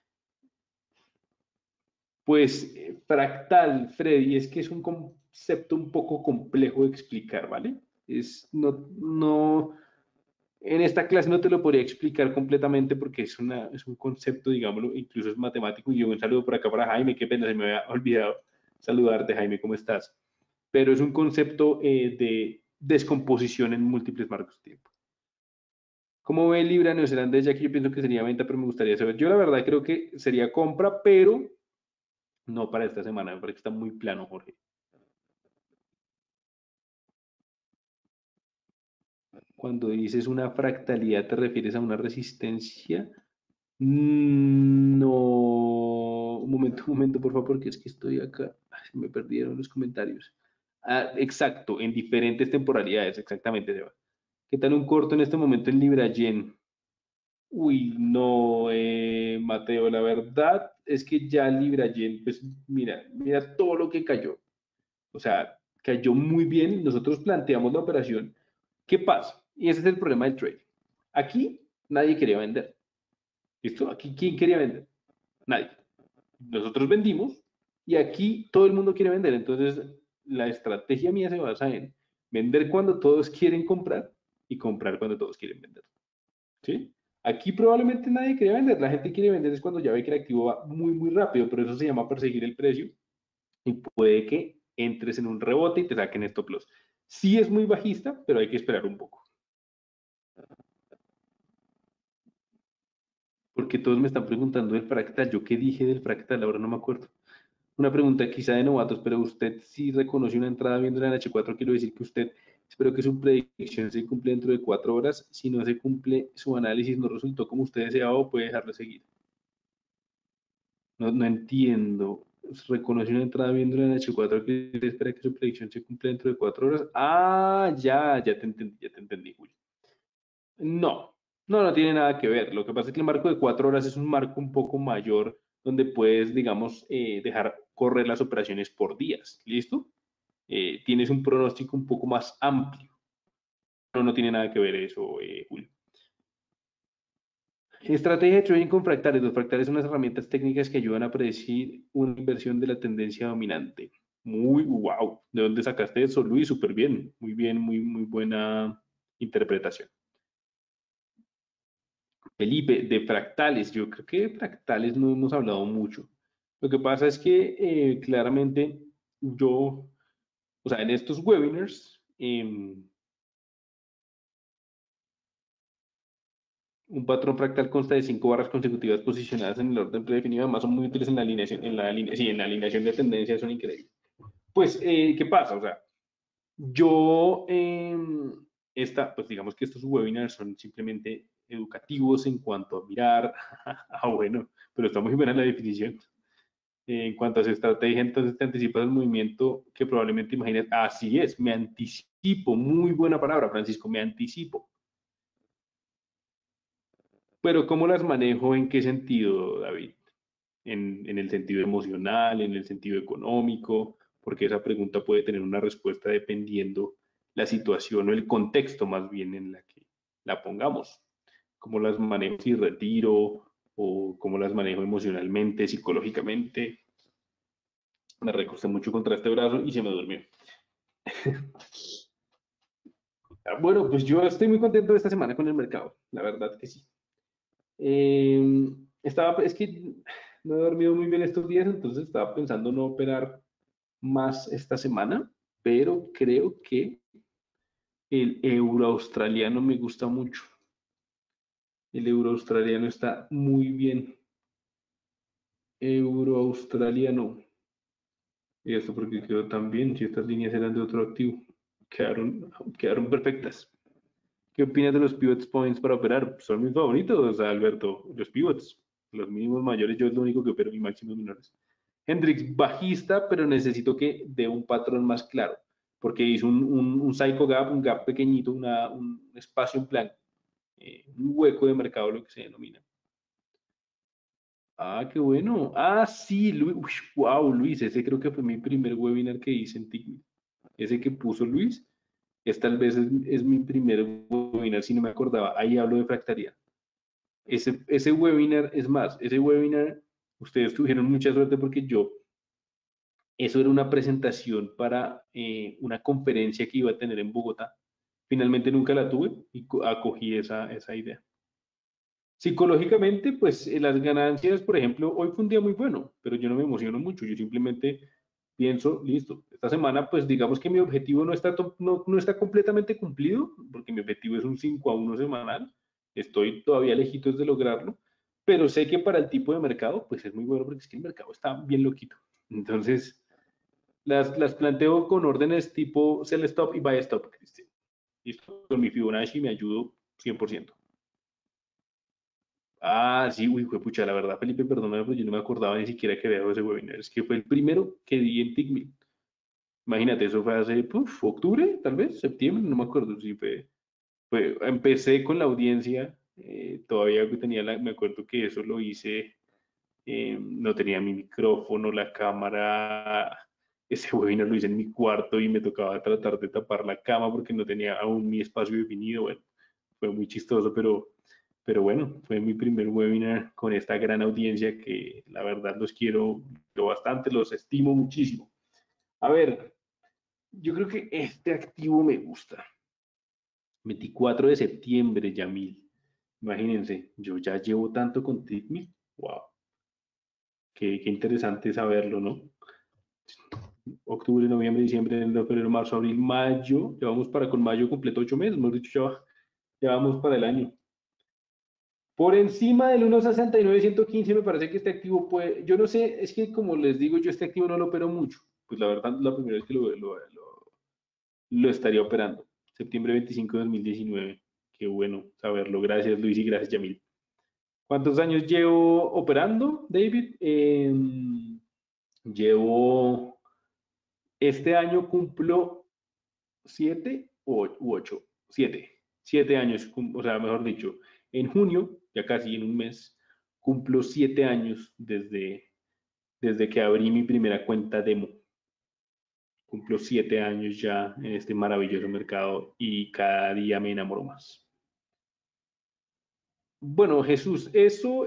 Pues fractal, Freddy, es que es un concepto un poco complejo de explicar, ¿vale? No, en esta clase no te lo podría explicar completamente porque es un concepto, digámoslo, incluso es matemático. Y yo un saludo por acá para Jaime, qué pena, se me había olvidado saludarte, Jaime, ¿cómo estás? Pero es un concepto de descomposición en múltiples marcos de tiempo. ¿Cómo ve Libra neozelandés? Ya que yo pienso que sería venta, pero me gustaría saber. Yo la verdad creo que sería compra, pero no para esta semana, me parece que está muy plano, Jorge. Cuando dices una fractalidad, ¿te refieres a una resistencia? No, un momento, por favor, porque es que estoy acá. Ay, se me perdieron los comentarios. Exacto, en diferentes temporalidades, exactamente, Seba. ¿Qué tal un corto en este momento en Libra Yen? Uy, no, Mateo, la verdad es que ya Libra Yen, pues mira todo lo que cayó. O sea, cayó muy bien. Nosotros planteamos la operación. ¿Qué pasa? Y ese es el problema del trade. Aquí nadie quería vender. ¿Listo? Aquí, ¿quién quería vender? Nadie. Nosotros vendimos y aquí todo el mundo quiere vender. Entonces, la estrategia mía se basa en vender cuando todos quieren comprar y comprar cuando todos quieren vender. ¿Sí? Aquí probablemente nadie quiere vender. La gente quiere vender es cuando ya ve que el activo va muy, muy rápido, pero eso se llama perseguir el precio y puede que entres en un rebote y te saquen stop loss. Sí es muy bajista, pero hay que esperar un poco. Porque todos me están preguntando del fractal. ¿Yo qué dije del fractal? Ahora no me acuerdo. Una pregunta quizá de novatos, pero usted si reconoce una entrada viendo en H4, quiero decir que usted Espero que su predicción se cumple dentro de 4 horas. Si no se cumple, su análisis no resultó como usted deseaba o puede dejarlo seguir. No, no entiendo. Reconoce una entrada viendo en H4 que espera que su predicción se cumpla dentro de 4 horas. Ah, ya te entendí, Julio. No, no tiene nada que ver. Lo que pasa es que el marco de 4 horas es un marco un poco mayor donde puedes, digamos, dejar correr las operaciones por días. ¿Listo? Tienes un pronóstico un poco más amplio. No, no tiene nada que ver eso, Julio. Estrategia de trading con fractales. Los fractales son unas herramientas técnicas que ayudan a predecir una inversión de la tendencia dominante. Muy wow. ¿De dónde sacaste eso, Luis? Súper bien. Muy bien, muy buena interpretación. Felipe, de fractales. Yo creo que de fractales no hemos hablado mucho. Lo que pasa es que claramente yo, o sea, en estos webinars, un patrón fractal consta de 5 barras consecutivas posicionadas en el orden predefinido. Además, son muy útiles en la alineación, sí, en la alineación de tendencias son increíbles. Pues, ¿qué pasa? O sea, yo, pues digamos que estos webinars son simplemente educativos en cuanto a mirar, bueno, pero está muy buena la definición. En cuanto a su estrategia, entonces te anticipas el movimiento que probablemente imaginas. Así es, me anticipo, muy buena palabra, Francisco, me anticipo. Pero ¿cómo las manejo? ¿En qué sentido, David? En el sentido emocional, en el sentido económico, porque esa pregunta puede tener una respuesta dependiendo la situación o el contexto más bien en la que la pongamos. ¿Cómo las manejo si retiro o cómo las manejo emocionalmente, psicológicamente? Me recosté mucho contra este brazo y se me durmió. Bueno, pues yo estoy muy contento esta semana con el mercado, la verdad que sí. Es que no he dormido muy bien estos días, entonces estaba pensando no operar más esta semana, pero creo que el euro australiano me gusta mucho. El euro australiano está muy bien. Euro australiano. ¿Y esto porque quedó tan bien? Si estas líneas eran de otro activo. Quedaron perfectas. ¿Qué opinas de los pivot points para operar? Son mis favoritos, Alberto. Los pivots. Los mínimos mayores, yo es lo único que opero y máximos menores. Hendrix, bajista, pero necesito que dé un patrón más claro, porque hizo un psycho gap, un gap pequeñito, un espacio en blanco, un hueco de mercado, lo que se denomina. Ah, qué bueno. Ah, sí, Luis, wow, Luis, ese creo que fue mi primer webinar que hice en TikTok. Ese que puso Luis, tal vez es mi primer webinar, si no me acordaba. Ahí hablo de fractalidad. Ese webinar, es más, ese webinar, ustedes tuvieron mucha suerte porque eso era una presentación para una conferencia que iba a tener en Bogotá. Finalmente nunca la tuve y acogí esa idea. Psicológicamente, pues las ganancias, por ejemplo, hoy fue un día muy bueno, pero yo no me emociono mucho, yo simplemente pienso, listo, esta semana, pues digamos que mi objetivo no está completamente cumplido, porque mi objetivo es un 5-1 semanal, estoy todavía lejitos de lograrlo, pero sé que para el tipo de mercado, pues es muy bueno, porque es que el mercado está bien loquito. Entonces, las planteo con órdenes tipo sell stop y buy stop, Cristian. Listo, con mi Fibonacci me ayudo 100%. Ah, sí, uy, fue pucha, la verdad, Felipe, perdóname, pero yo no me acordaba ni siquiera que había dado ese webinar. Es que fue el primero que di en TICMIL. Imagínate, eso fue hace, octubre, tal vez, septiembre, no me acuerdo si empecé con la audiencia, todavía me acuerdo que eso lo hice, no tenía mi micrófono, la cámara, ese webinar lo hice en mi cuarto y me tocaba tratar de tapar la cama porque no tenía aún mi espacio definido, bueno, fue muy chistoso, pero bueno, fue mi primer webinar con esta gran audiencia que la verdad los quiero bastante, los estimo muchísimo. A ver, yo creo que este activo me gusta. 24 de septiembre, Yamil. Imagínense, yo ya llevo tanto con TICMI. Wow, qué interesante saberlo, ¿no? Octubre, noviembre, diciembre, enero, febrero, marzo, abril, mayo. Llevamos para con mayo completo 8 meses, hemos dicho, ya vamos para el año. Por encima del 1.69, me parece que este activo puede, yo no sé, es que como les digo, yo este activo no lo opero mucho. Pues la verdad, la primera vez que lo estaría operando. Septiembre 25 de 2019. Qué bueno saberlo. Gracias, Luis, y gracias, Yamil. ¿Cuántos años llevo operando, David? Llevo, este año cumplo 7 u 8, 7 años, o sea, mejor dicho, en junio, ya casi en un mes, cumplo 7 años desde que abrí mi primera cuenta demo. Cumplo 7 años ya en este maravilloso mercado y cada día me enamoro más. Bueno, Jesús, eso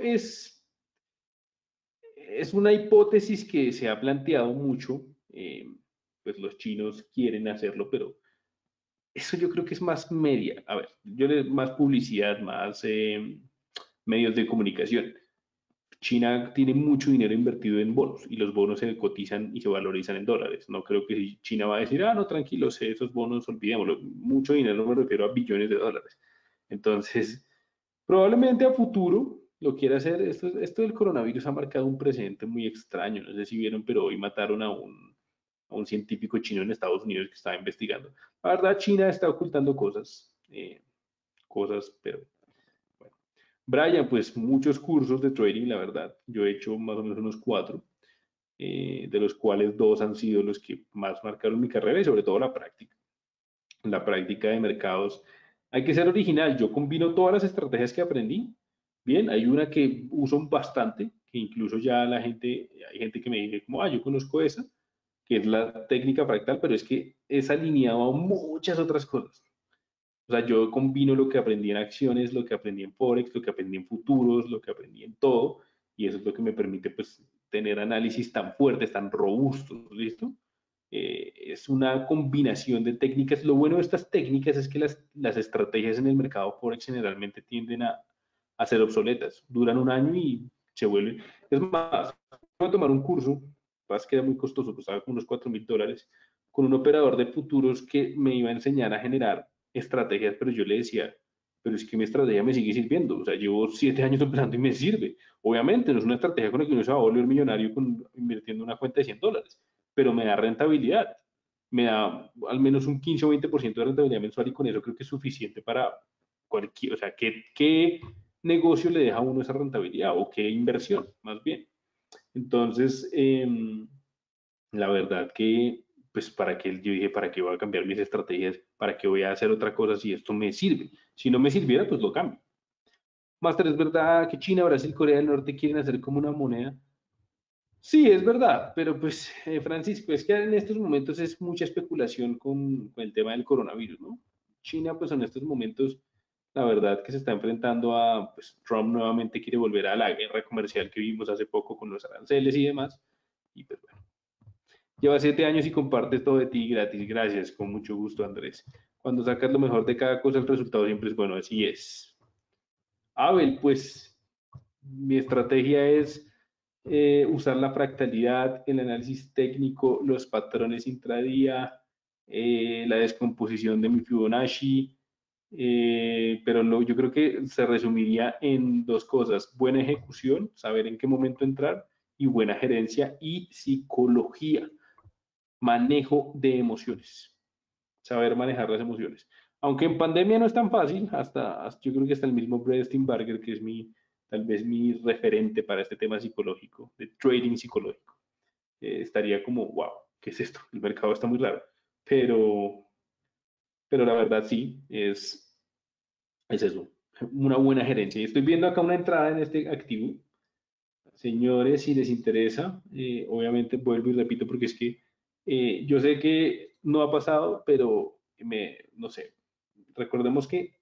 es una hipótesis que se ha planteado mucho. Pues los chinos quieren hacerlo, pero eso yo creo que es más media. A ver, más publicidad, más medios de comunicación. China tiene mucho dinero invertido en bonos y los bonos se cotizan y se valorizan en dólares. No creo que China va a decir, no, tranquilos, esos bonos olvidémoslo. Mucho dinero, me refiero a billones de dólares. Entonces, probablemente a futuro lo quiera hacer. Esto del coronavirus ha marcado un precedente muy extraño. No sé si vieron, pero hoy mataron a un científico chino en Estados Unidos que estaba investigando. La verdad, China está ocultando cosas, pero bueno. Brian, pues muchos cursos de trading, la verdad. Yo he hecho más o menos unos 4, de los cuales 2 han sido los que más marcaron mi carrera y sobre todo la práctica. La práctica de mercados. Hay que ser original. Yo combino todas las estrategias que aprendí. Bien, hay una que uso bastante, que incluso ya hay gente que me dice como, yo conozco esa, que es la técnica fractal, pero es que es alineado a muchas otras cosas. O sea, yo combino lo que aprendí en acciones, lo que aprendí en Forex, lo que aprendí en futuros, lo que aprendí en todo, y eso es lo que me permite pues tener análisis tan fuertes, tan robustos, ¿listo? Es una combinación de técnicas. Lo bueno de estas técnicas es que las estrategias en el mercado Forex generalmente tienden a ser obsoletas. Duran un año y se vuelven. Es más, voy a tomar un curso, pasa que era muy costoso, costaba como unos $4,000, con un operador de futuros que me iba a enseñar a generar estrategias, pero yo le decía, pero es que mi estrategia me sigue sirviendo. O sea, llevo 7 años empezando y me sirve. Obviamente, no es una estrategia con la que uno se va a volver millonario invirtiendo una cuenta de $100, pero me da rentabilidad. Me da al menos un 15 o 20% de rentabilidad mensual y con eso creo que es suficiente para cualquier, o sea, ¿qué negocio le deja a uno esa rentabilidad o qué inversión, más bien? Entonces, la verdad que, pues, yo dije, ¿para qué voy a cambiar mis estrategias? ¿Para qué voy a hacer otra cosa si esto me sirve? Si no me sirviera, pues lo cambio. Master, ¿es verdad que China, Brasil, Corea del Norte quieren hacer como una moneda? Sí, es verdad, pero pues, Francisco, es que en estos momentos es mucha especulación con el tema del coronavirus, ¿no? China, pues en estos momentos, la verdad que se está enfrentando pues Trump nuevamente quiere volver a la guerra comercial que vimos hace poco con los aranceles y demás, y pues bueno, lleva 7 años y compartes todo de ti gratis, gracias, con mucho gusto, Andrés. Cuando sacas lo mejor de cada cosa, el resultado siempre es bueno, así es. Abel, pues mi estrategia es usar la fractalidad, el análisis técnico, los patrones intradía, la descomposición de mi Fibonacci, pero yo creo que se resumiría en 2 cosas: buena ejecución, saber en qué momento entrar, y buena gerencia y psicología, manejo de emociones, saber manejar las emociones. Aunque en pandemia no es tan fácil, yo creo que hasta el mismo Brett Steinbarger, que es tal vez mi referente para este tema psicológico, de trading psicológico, estaría como, wow, ¿qué es esto? El mercado está muy raro. Pero, pero la verdad sí, es eso, una buena gerencia. Y estoy viendo acá una entrada en este activo. Señores, si les interesa, obviamente vuelvo y repito porque es que yo sé que no ha pasado, pero no sé, recordemos que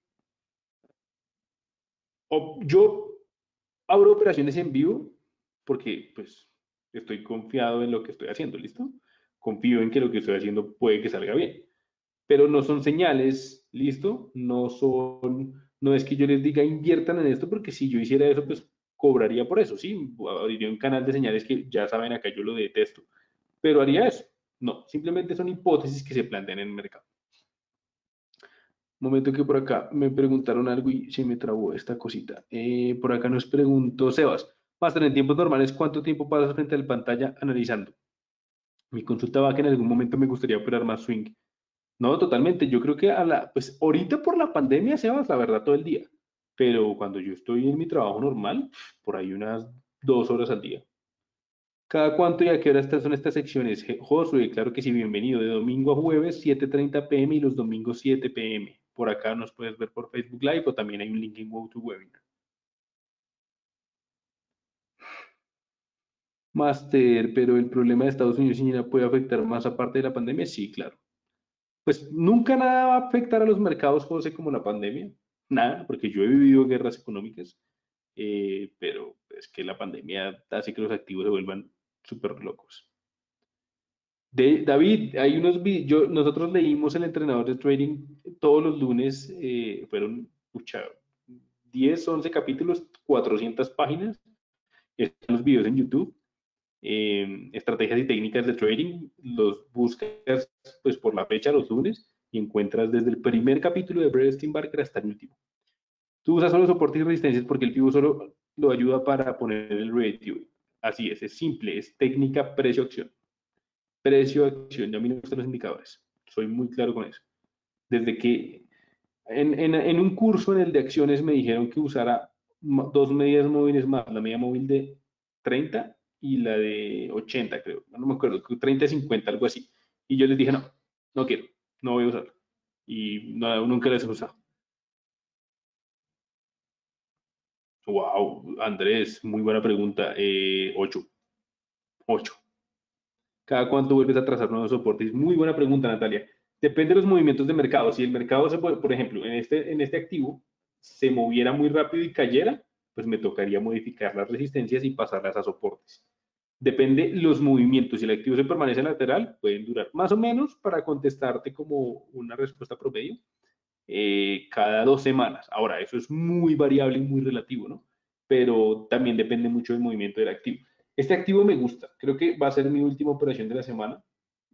yo abro operaciones en vivo porque pues estoy confiado en lo que estoy haciendo, ¿listo? Confío en que lo que estoy haciendo puede que salga bien, pero no son señales, ¿listo? No es que yo les diga inviertan en esto porque si yo hiciera eso, pues cobraría por eso, ¿sí? Abriría un canal de señales que ya saben acá, yo lo detesto, pero haría eso. No, simplemente son hipótesis que se plantean en el mercado. Momento que por acá me preguntaron algo y se me trabó esta cosita. Por acá nos preguntó Sebas, Master, en tiempos normales, ¿cuánto tiempo pasas frente a la pantalla analizando? Mi consulta va que en algún momento me gustaría operar más swing. No, totalmente. Yo creo que pues ahorita por la pandemia se va, la verdad, todo el día. Pero cuando yo estoy en mi trabajo normal, por ahí unas 2 horas al día. ¿Cada cuánto y a qué hora son estas secciones? Josué, claro que sí, bienvenido. De domingo a jueves, 7:30 p.m. y los domingos 7 p.m. Por acá nos puedes ver por Facebook Live o también hay un link en GoToWebinar. Máster, pero el problema de Estados Unidos y China puede afectar más aparte de la pandemia. Sí, claro. Pues nunca nada va a afectar a los mercados, José, como la pandemia. Nada, porque yo he vivido guerras económicas, pero es que la pandemia hace que los activos se vuelvan súper locos. David, hay nosotros leímos El Entrenador de Trading todos los lunes, fueron, pucha, 10, 11 capítulos, 400 páginas, están los videos en YouTube, estrategias y técnicas de trading, los buscas pues por la fecha los lunes y encuentras desde el primer capítulo de Brett Steinbarger hasta el último. Tú usas solo soportes y resistencias porque el pivot solo lo ayuda para poner el ratio. Así es simple, es técnica precio-acción. Precio-acción, y a mí no me gustan los indicadores, soy muy claro con eso. Desde que en un curso en el de acciones me dijeron que usara dos medias móviles más, la media móvil de 30 y la de 80, creo, no me acuerdo, 30 50, algo así. Y yo les dije, no, no quiero, no voy a usarlo. Y no, nunca las he usado. Wow, Andrés, muy buena pregunta. 8, 8. ¿Cada cuánto vuelves a trazar nuevos soportes? Muy buena pregunta, Natalia. Depende de los movimientos de mercado. Si el mercado se puede, por ejemplo, en este activo se moviera muy rápido y cayera, pues me tocaría modificar las resistencias y pasarlas a soportes. Depende los movimientos. Si el activo se permanece lateral, pueden durar más o menos para contestarte como una respuesta promedio cada 2 semanas. Ahora, eso es muy variable y muy relativo, ¿no? Pero también depende mucho del movimiento del activo. Este activo me gusta, creo que va a ser mi última operación de la semana.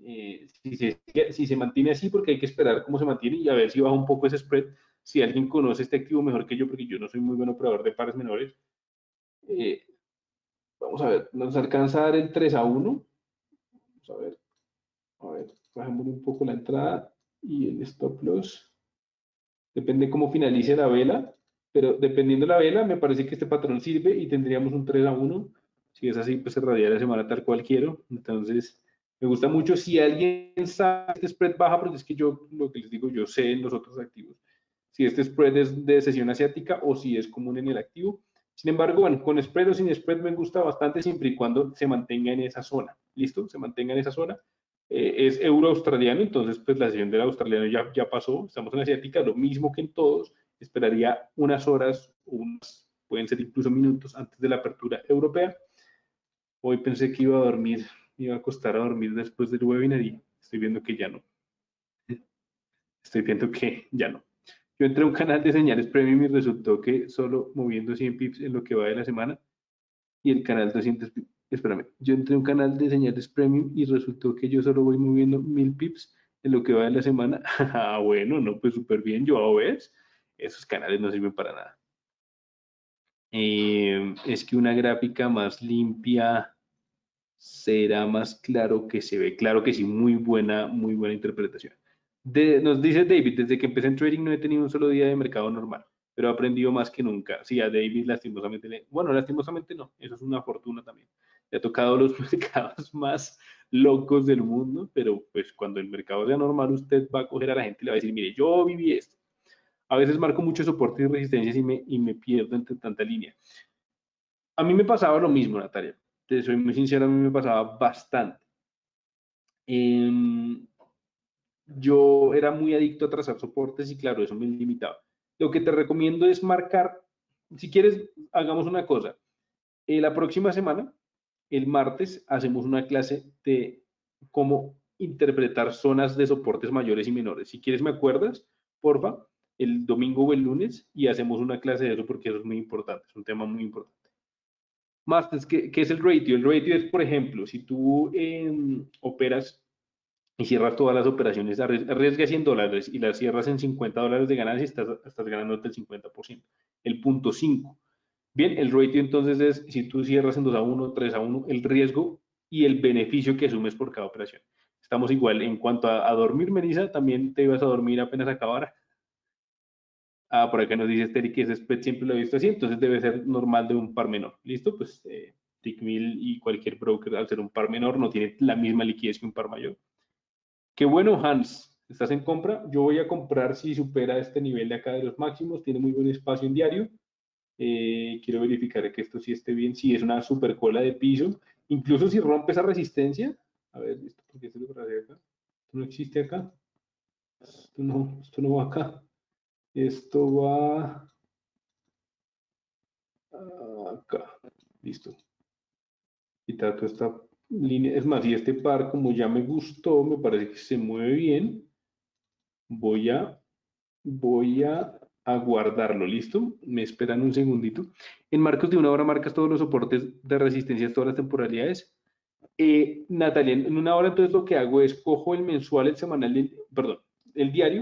Si se mantiene así, porque hay que esperar cómo se mantiene y a ver si baja un poco ese spread. Si alguien conoce este activo mejor que yo, porque yo no soy muy buen operador de pares menores, eh, vamos a ver, nos alcanza a dar el 3-1. Vamos a ver, bajemos un poco la entrada y el stop loss. Depende cómo finalice la vela, pero dependiendo de la vela, me parece que este patrón sirve y tendríamos un 3-1. Si es así, pues cerraría la semana tal cual quiero. Entonces, me gusta mucho. Si alguien sabe que este spread baja, porque es que yo, lo que les digo, yo sé en los otros activos, si este spread es de sesión asiática o si es común en el activo. Sin embargo, bueno, con spread o sin spread me gusta bastante siempre y cuando se mantenga en esa zona. ¿Listo? Se mantenga en esa zona. Es euro australiano, entonces pues la sesión del australiano ya pasó, estamos en asiática, lo mismo que en todos, esperaría unas horas, pueden ser incluso minutos antes de la apertura europea. Hoy pensé que iba a dormir, iba a acostar a dormir después del webinar y estoy viendo que ya no, estoy viendo que ya no. Yo entré a un canal de señales premium y resultó que solo moviendo 100 pips en lo que va de la semana y el canal 200 pips. Espérame, yo entré a un canal de señales premium y resultó que yo solo voy moviendo 1000 pips en lo que va de la semana. Ah, bueno, no, pues súper bien, yo ves, esos canales no sirven para nada. Es que una gráfica más limpia será más claro que se ve. Claro que sí, muy buena interpretación. Nos dice David, desde que empecé en trading no he tenido un solo día de mercado normal, pero he aprendido más que nunca. Sí, a David lastimosamente, bueno, lastimosamente no, eso es una fortuna también. Le ha tocado los mercados más locos del mundo, pero pues cuando el mercado sea normal, usted va a coger a la gente y le va a decir, mire, yo viví esto. A veces marco mucho soporte y resistencias y me pierdo entre tanta línea. A mí me pasaba lo mismo, Natalia. Te soy muy sincero, a mí me pasaba bastante. Em, yo era muy adicto a trazar soportes y claro, eso me limitaba. Lo que te recomiendo es marcar, si quieres, hagamos una cosa. La próxima semana, el martes, hacemos una clase de cómo interpretar zonas de soportes mayores y menores. Si quieres, me acuerdas, porfa, el domingo o el lunes y hacemos una clase de eso porque eso es muy importante, es un tema muy importante. Más, ¿qué es el ratio? El ratio es, por ejemplo, si tú operas y cierras todas las operaciones, arriesgas $100 y las cierras en $50 de ganancia, estás ganándote el 50%, el punto 5. Bien, el ratio entonces es si tú cierras en 2-1, 3-1, el riesgo y el beneficio que asumes por cada operación. Estamos igual. En cuanto a dormir, Melissa, también te ibas a dormir apenas acabara. Ah, por acá nos dice Esther que ese spread siempre lo he visto así, entonces debe ser normal de un par menor. ¿Listo? Pues Tickmill y cualquier broker al ser un par menor no tiene la misma liquidez que un par mayor. Qué bueno, Hans. ¿Estás en compra? Yo voy a comprar si supera este nivel de acá de los máximos. Tiene muy buen espacio en diario. Quiero verificar que esto sí esté bien. Si es una super cola de piso. Incluso si rompe esa resistencia. A ver, ¿esto por qué se lo trae acá? Esto no existe acá. Esto no va acá. Esto va acá. Listo. Quitar toda esta línea. Es más, y este par, como ya me gustó, me parece que se mueve bien. Voy a a guardarlo, ¿listo? Me esperan un segundito. En marcos de una hora marcas todos los soportes de resistencia, todas las temporalidades. Natalia, en una hora entonces lo que hago es cojo el mensual, el semanal, perdón, el diario,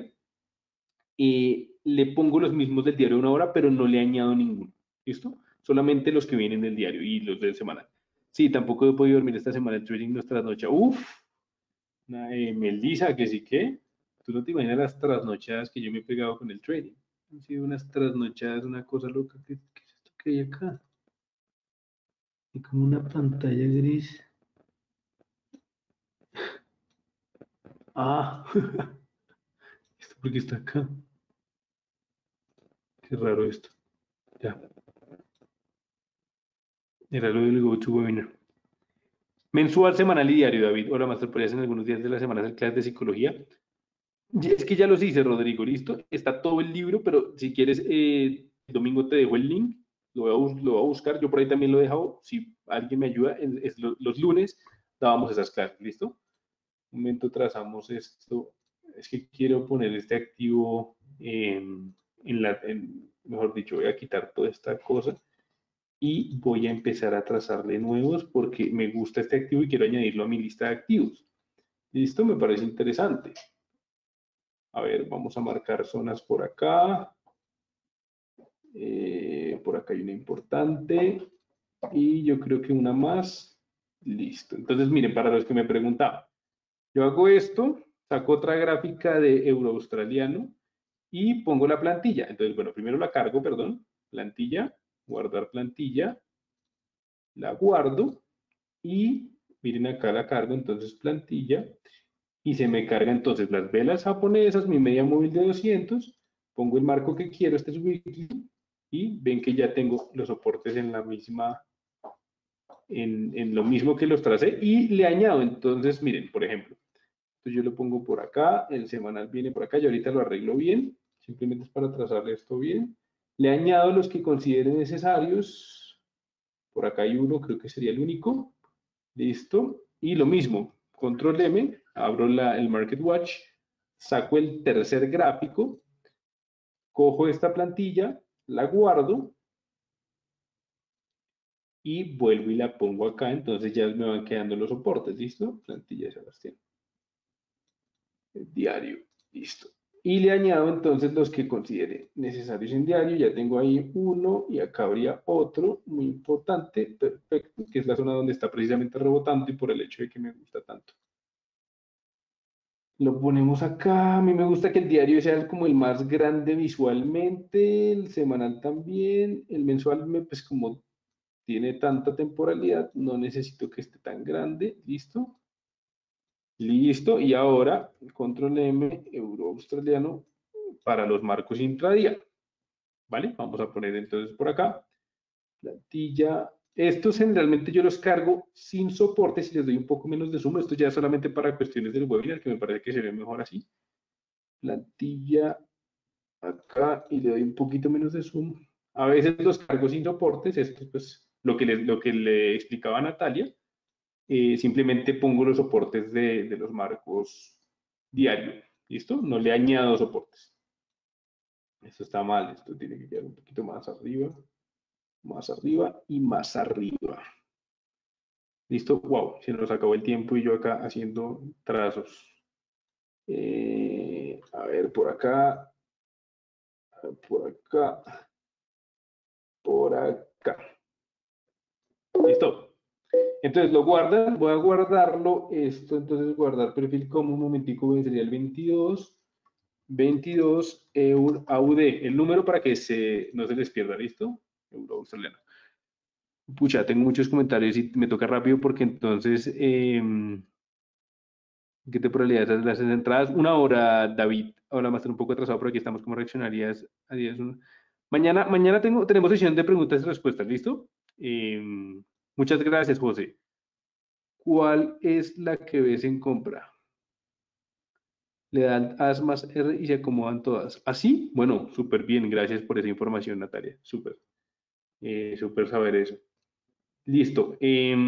le pongo los mismos del diario de una hora, pero no le añado ninguno, ¿listo? Solamente los que vienen del diario y los del semanal. Sí, tampoco he podido dormir esta semana, el trading no es trasnocha. Uf, Melissa, que sí que, tú no te imaginas las trasnochadas que yo me he pegado con el trading. Han sido unas trasnochadas, una cosa loca. ¿Qué es esto que hay acá? Hay como una pantalla gris. Ah, esto porque está acá. Qué raro esto. Ya, era lo del GoToWebinar. Mensual, semanal y diario, David. Hola, Master, ¿podrías en algunos días de la semana hacer clases de psicología? Es que ya los hice, Rodrigo, listo. Está todo el libro, pero si quieres, el domingo te dejo el link, lo voy a buscar. Yo por ahí también lo he dejado. Si alguien me ayuda, los lunes dábamos esas clases, ¿listo? Un momento, trazamos esto. Es que quiero poner este activo mejor dicho, voy a quitar toda esta cosa y voy a empezar a trazarle nuevos porque me gusta este activo y quiero añadirlo a mi lista de activos. ¿Listo? Me parece interesante. A ver, vamos a marcar zonas por acá. Por acá hay una importante. Y yo creo que una más. Listo. Entonces, miren, para los que me preguntaban, yo hago esto, saco otra gráfica de euro australiano y pongo la plantilla. Entonces, bueno, primero la cargo, perdón, plantilla, guardar plantilla, la guardo y miren acá la cargo, entonces plantilla y se me carga entonces las velas japonesas, mi media móvil de 200, pongo el marco que quiero, este es weekly, y ven que ya tengo los soportes en la misma, en lo mismo que los tracé y le añado, entonces miren, por ejemplo, entonces yo lo pongo por acá, el semanal viene por acá, y ahorita lo arreglo bien, simplemente es para trazarle esto bien, le añado los que considere necesarios, por acá hay uno, creo que sería el único, listo, y lo mismo, control M, abro el Market Watch, saco el tercer gráfico, cojo esta plantilla, la guardo y vuelvo y la pongo acá, entonces ya me van quedando los soportes, ¿listo? Plantilla de Sebastián. El diario, listo. Y le añado entonces los que considere necesarios en diario, ya tengo ahí uno y acá habría otro muy importante, perfecto, que es la zona donde está precisamente rebotando y por el hecho de que me gusta tanto. Lo ponemos acá. A mí me gusta que el diario sea como el más grande visualmente, el semanal también, el mensual, pues como tiene tanta temporalidad, no necesito que esté tan grande. ¿Listo? Listo. Y ahora, control M, euro australiano, para los marcos intradía. ¿Vale? Vamos a poner entonces por acá, plantilla. Estos generalmente yo los cargo sin soporte, si les doy un poco menos de zoom. Esto ya es solamente para cuestiones del webinar, que me parece que se ve mejor así. Plantilla acá y le doy un poquito menos de zoom. A veces los cargo sin soportes, esto es pues lo que le explicaba a Natalia, simplemente pongo los soportes de los marcos diario, ¿listo? No le añado soportes. Esto está mal, esto tiene que quedar un poquito más arriba y más arriba. ¿Listo? Wow, se nos acabó el tiempo y yo acá haciendo trazos. A ver, por acá, por acá. Listo. Entonces lo guardas, voy a guardarlo, esto, entonces guardar perfil como un momentico, sería el 22 AUD, el número para que no se les pierda, ¿listo? Euro australiano. Pucha, tengo muchos comentarios y me toca rápido porque entonces, ¿qué te probabilidades las entradas? Una hora, David. Ahora más estar un poco atrasado, pero aquí estamos como reaccionarías a 10. Mañana tenemos sesión de preguntas y respuestas, ¿listo? Muchas gracias, José. ¿Cuál es la que ves en compra? Le dan as más R y se acomodan todas. ¿Así? Bueno, súper bien. Gracias por esa información, Natalia. Súper. Súper saber eso. Listo.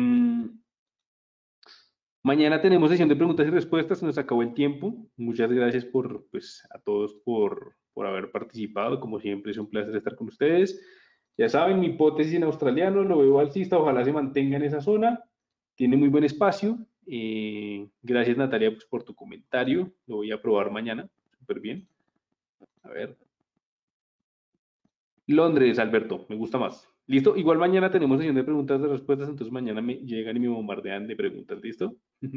Mañana tenemos sesión de preguntas y respuestas. Se nos acabó el tiempo. Muchas gracias pues, a todos por haber participado. Como siempre, es un placer estar con ustedes. Ya saben, mi hipótesis en australiano lo veo alcista. Ojalá se mantenga en esa zona. Tiene muy buen espacio. Gracias, Natalia, pues, por tu comentario. Lo voy a probar mañana. Súper bien. A ver. Londres, Alberto. Me gusta más. ¿Listo? Igual mañana tenemos sesión de preguntas y respuestas. Entonces mañana me llegan y me bombardean de preguntas. ¿Listo?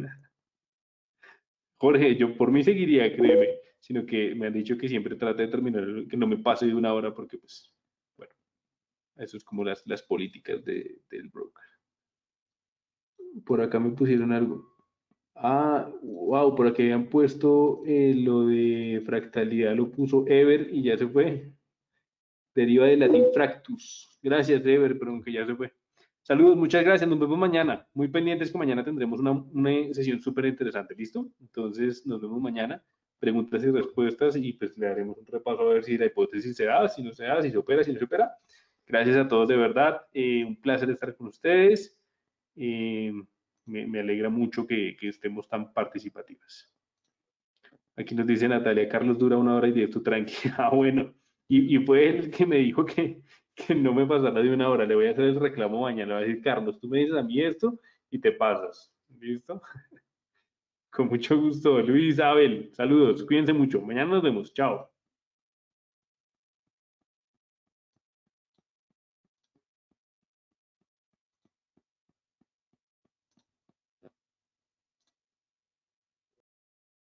Jorge, yo por mí seguiría, créeme, sino que me han dicho que siempre trate de terminar, que no me pase de una hora porque, pues, bueno, eso es como las políticas del broker. Por acá me pusieron algo. Ah, wow, por aquí habían puesto lo de fractalidad, lo puso Ever y ya se fue. Deriva del latín fractus. Gracias, Ever, pero aunque ya se fue. Saludos, muchas gracias. Nos vemos mañana. Muy pendientes que mañana tendremos una sesión súper interesante. ¿Listo? Entonces, nos vemos mañana. Preguntas y respuestas y pues le haremos un repaso a ver si la hipótesis se da, si no se da, si se opera, si no se opera. Gracias a todos de verdad. Un placer estar con ustedes. Eh, me alegra mucho que estemos tan participativas. Aquí nos dice Natalia, Carlos dura 1 hora y 10, tú tranqui. Ah, bueno. Y fue él que me dijo que no me pasara de 1 hora. Le voy a hacer el reclamo mañana. Le voy a decir, Carlos, tú me dices a mí esto y te pasas. ¿Listo? Con mucho gusto. Luis, Abel, saludos. Cuídense mucho. Mañana nos vemos. Chao.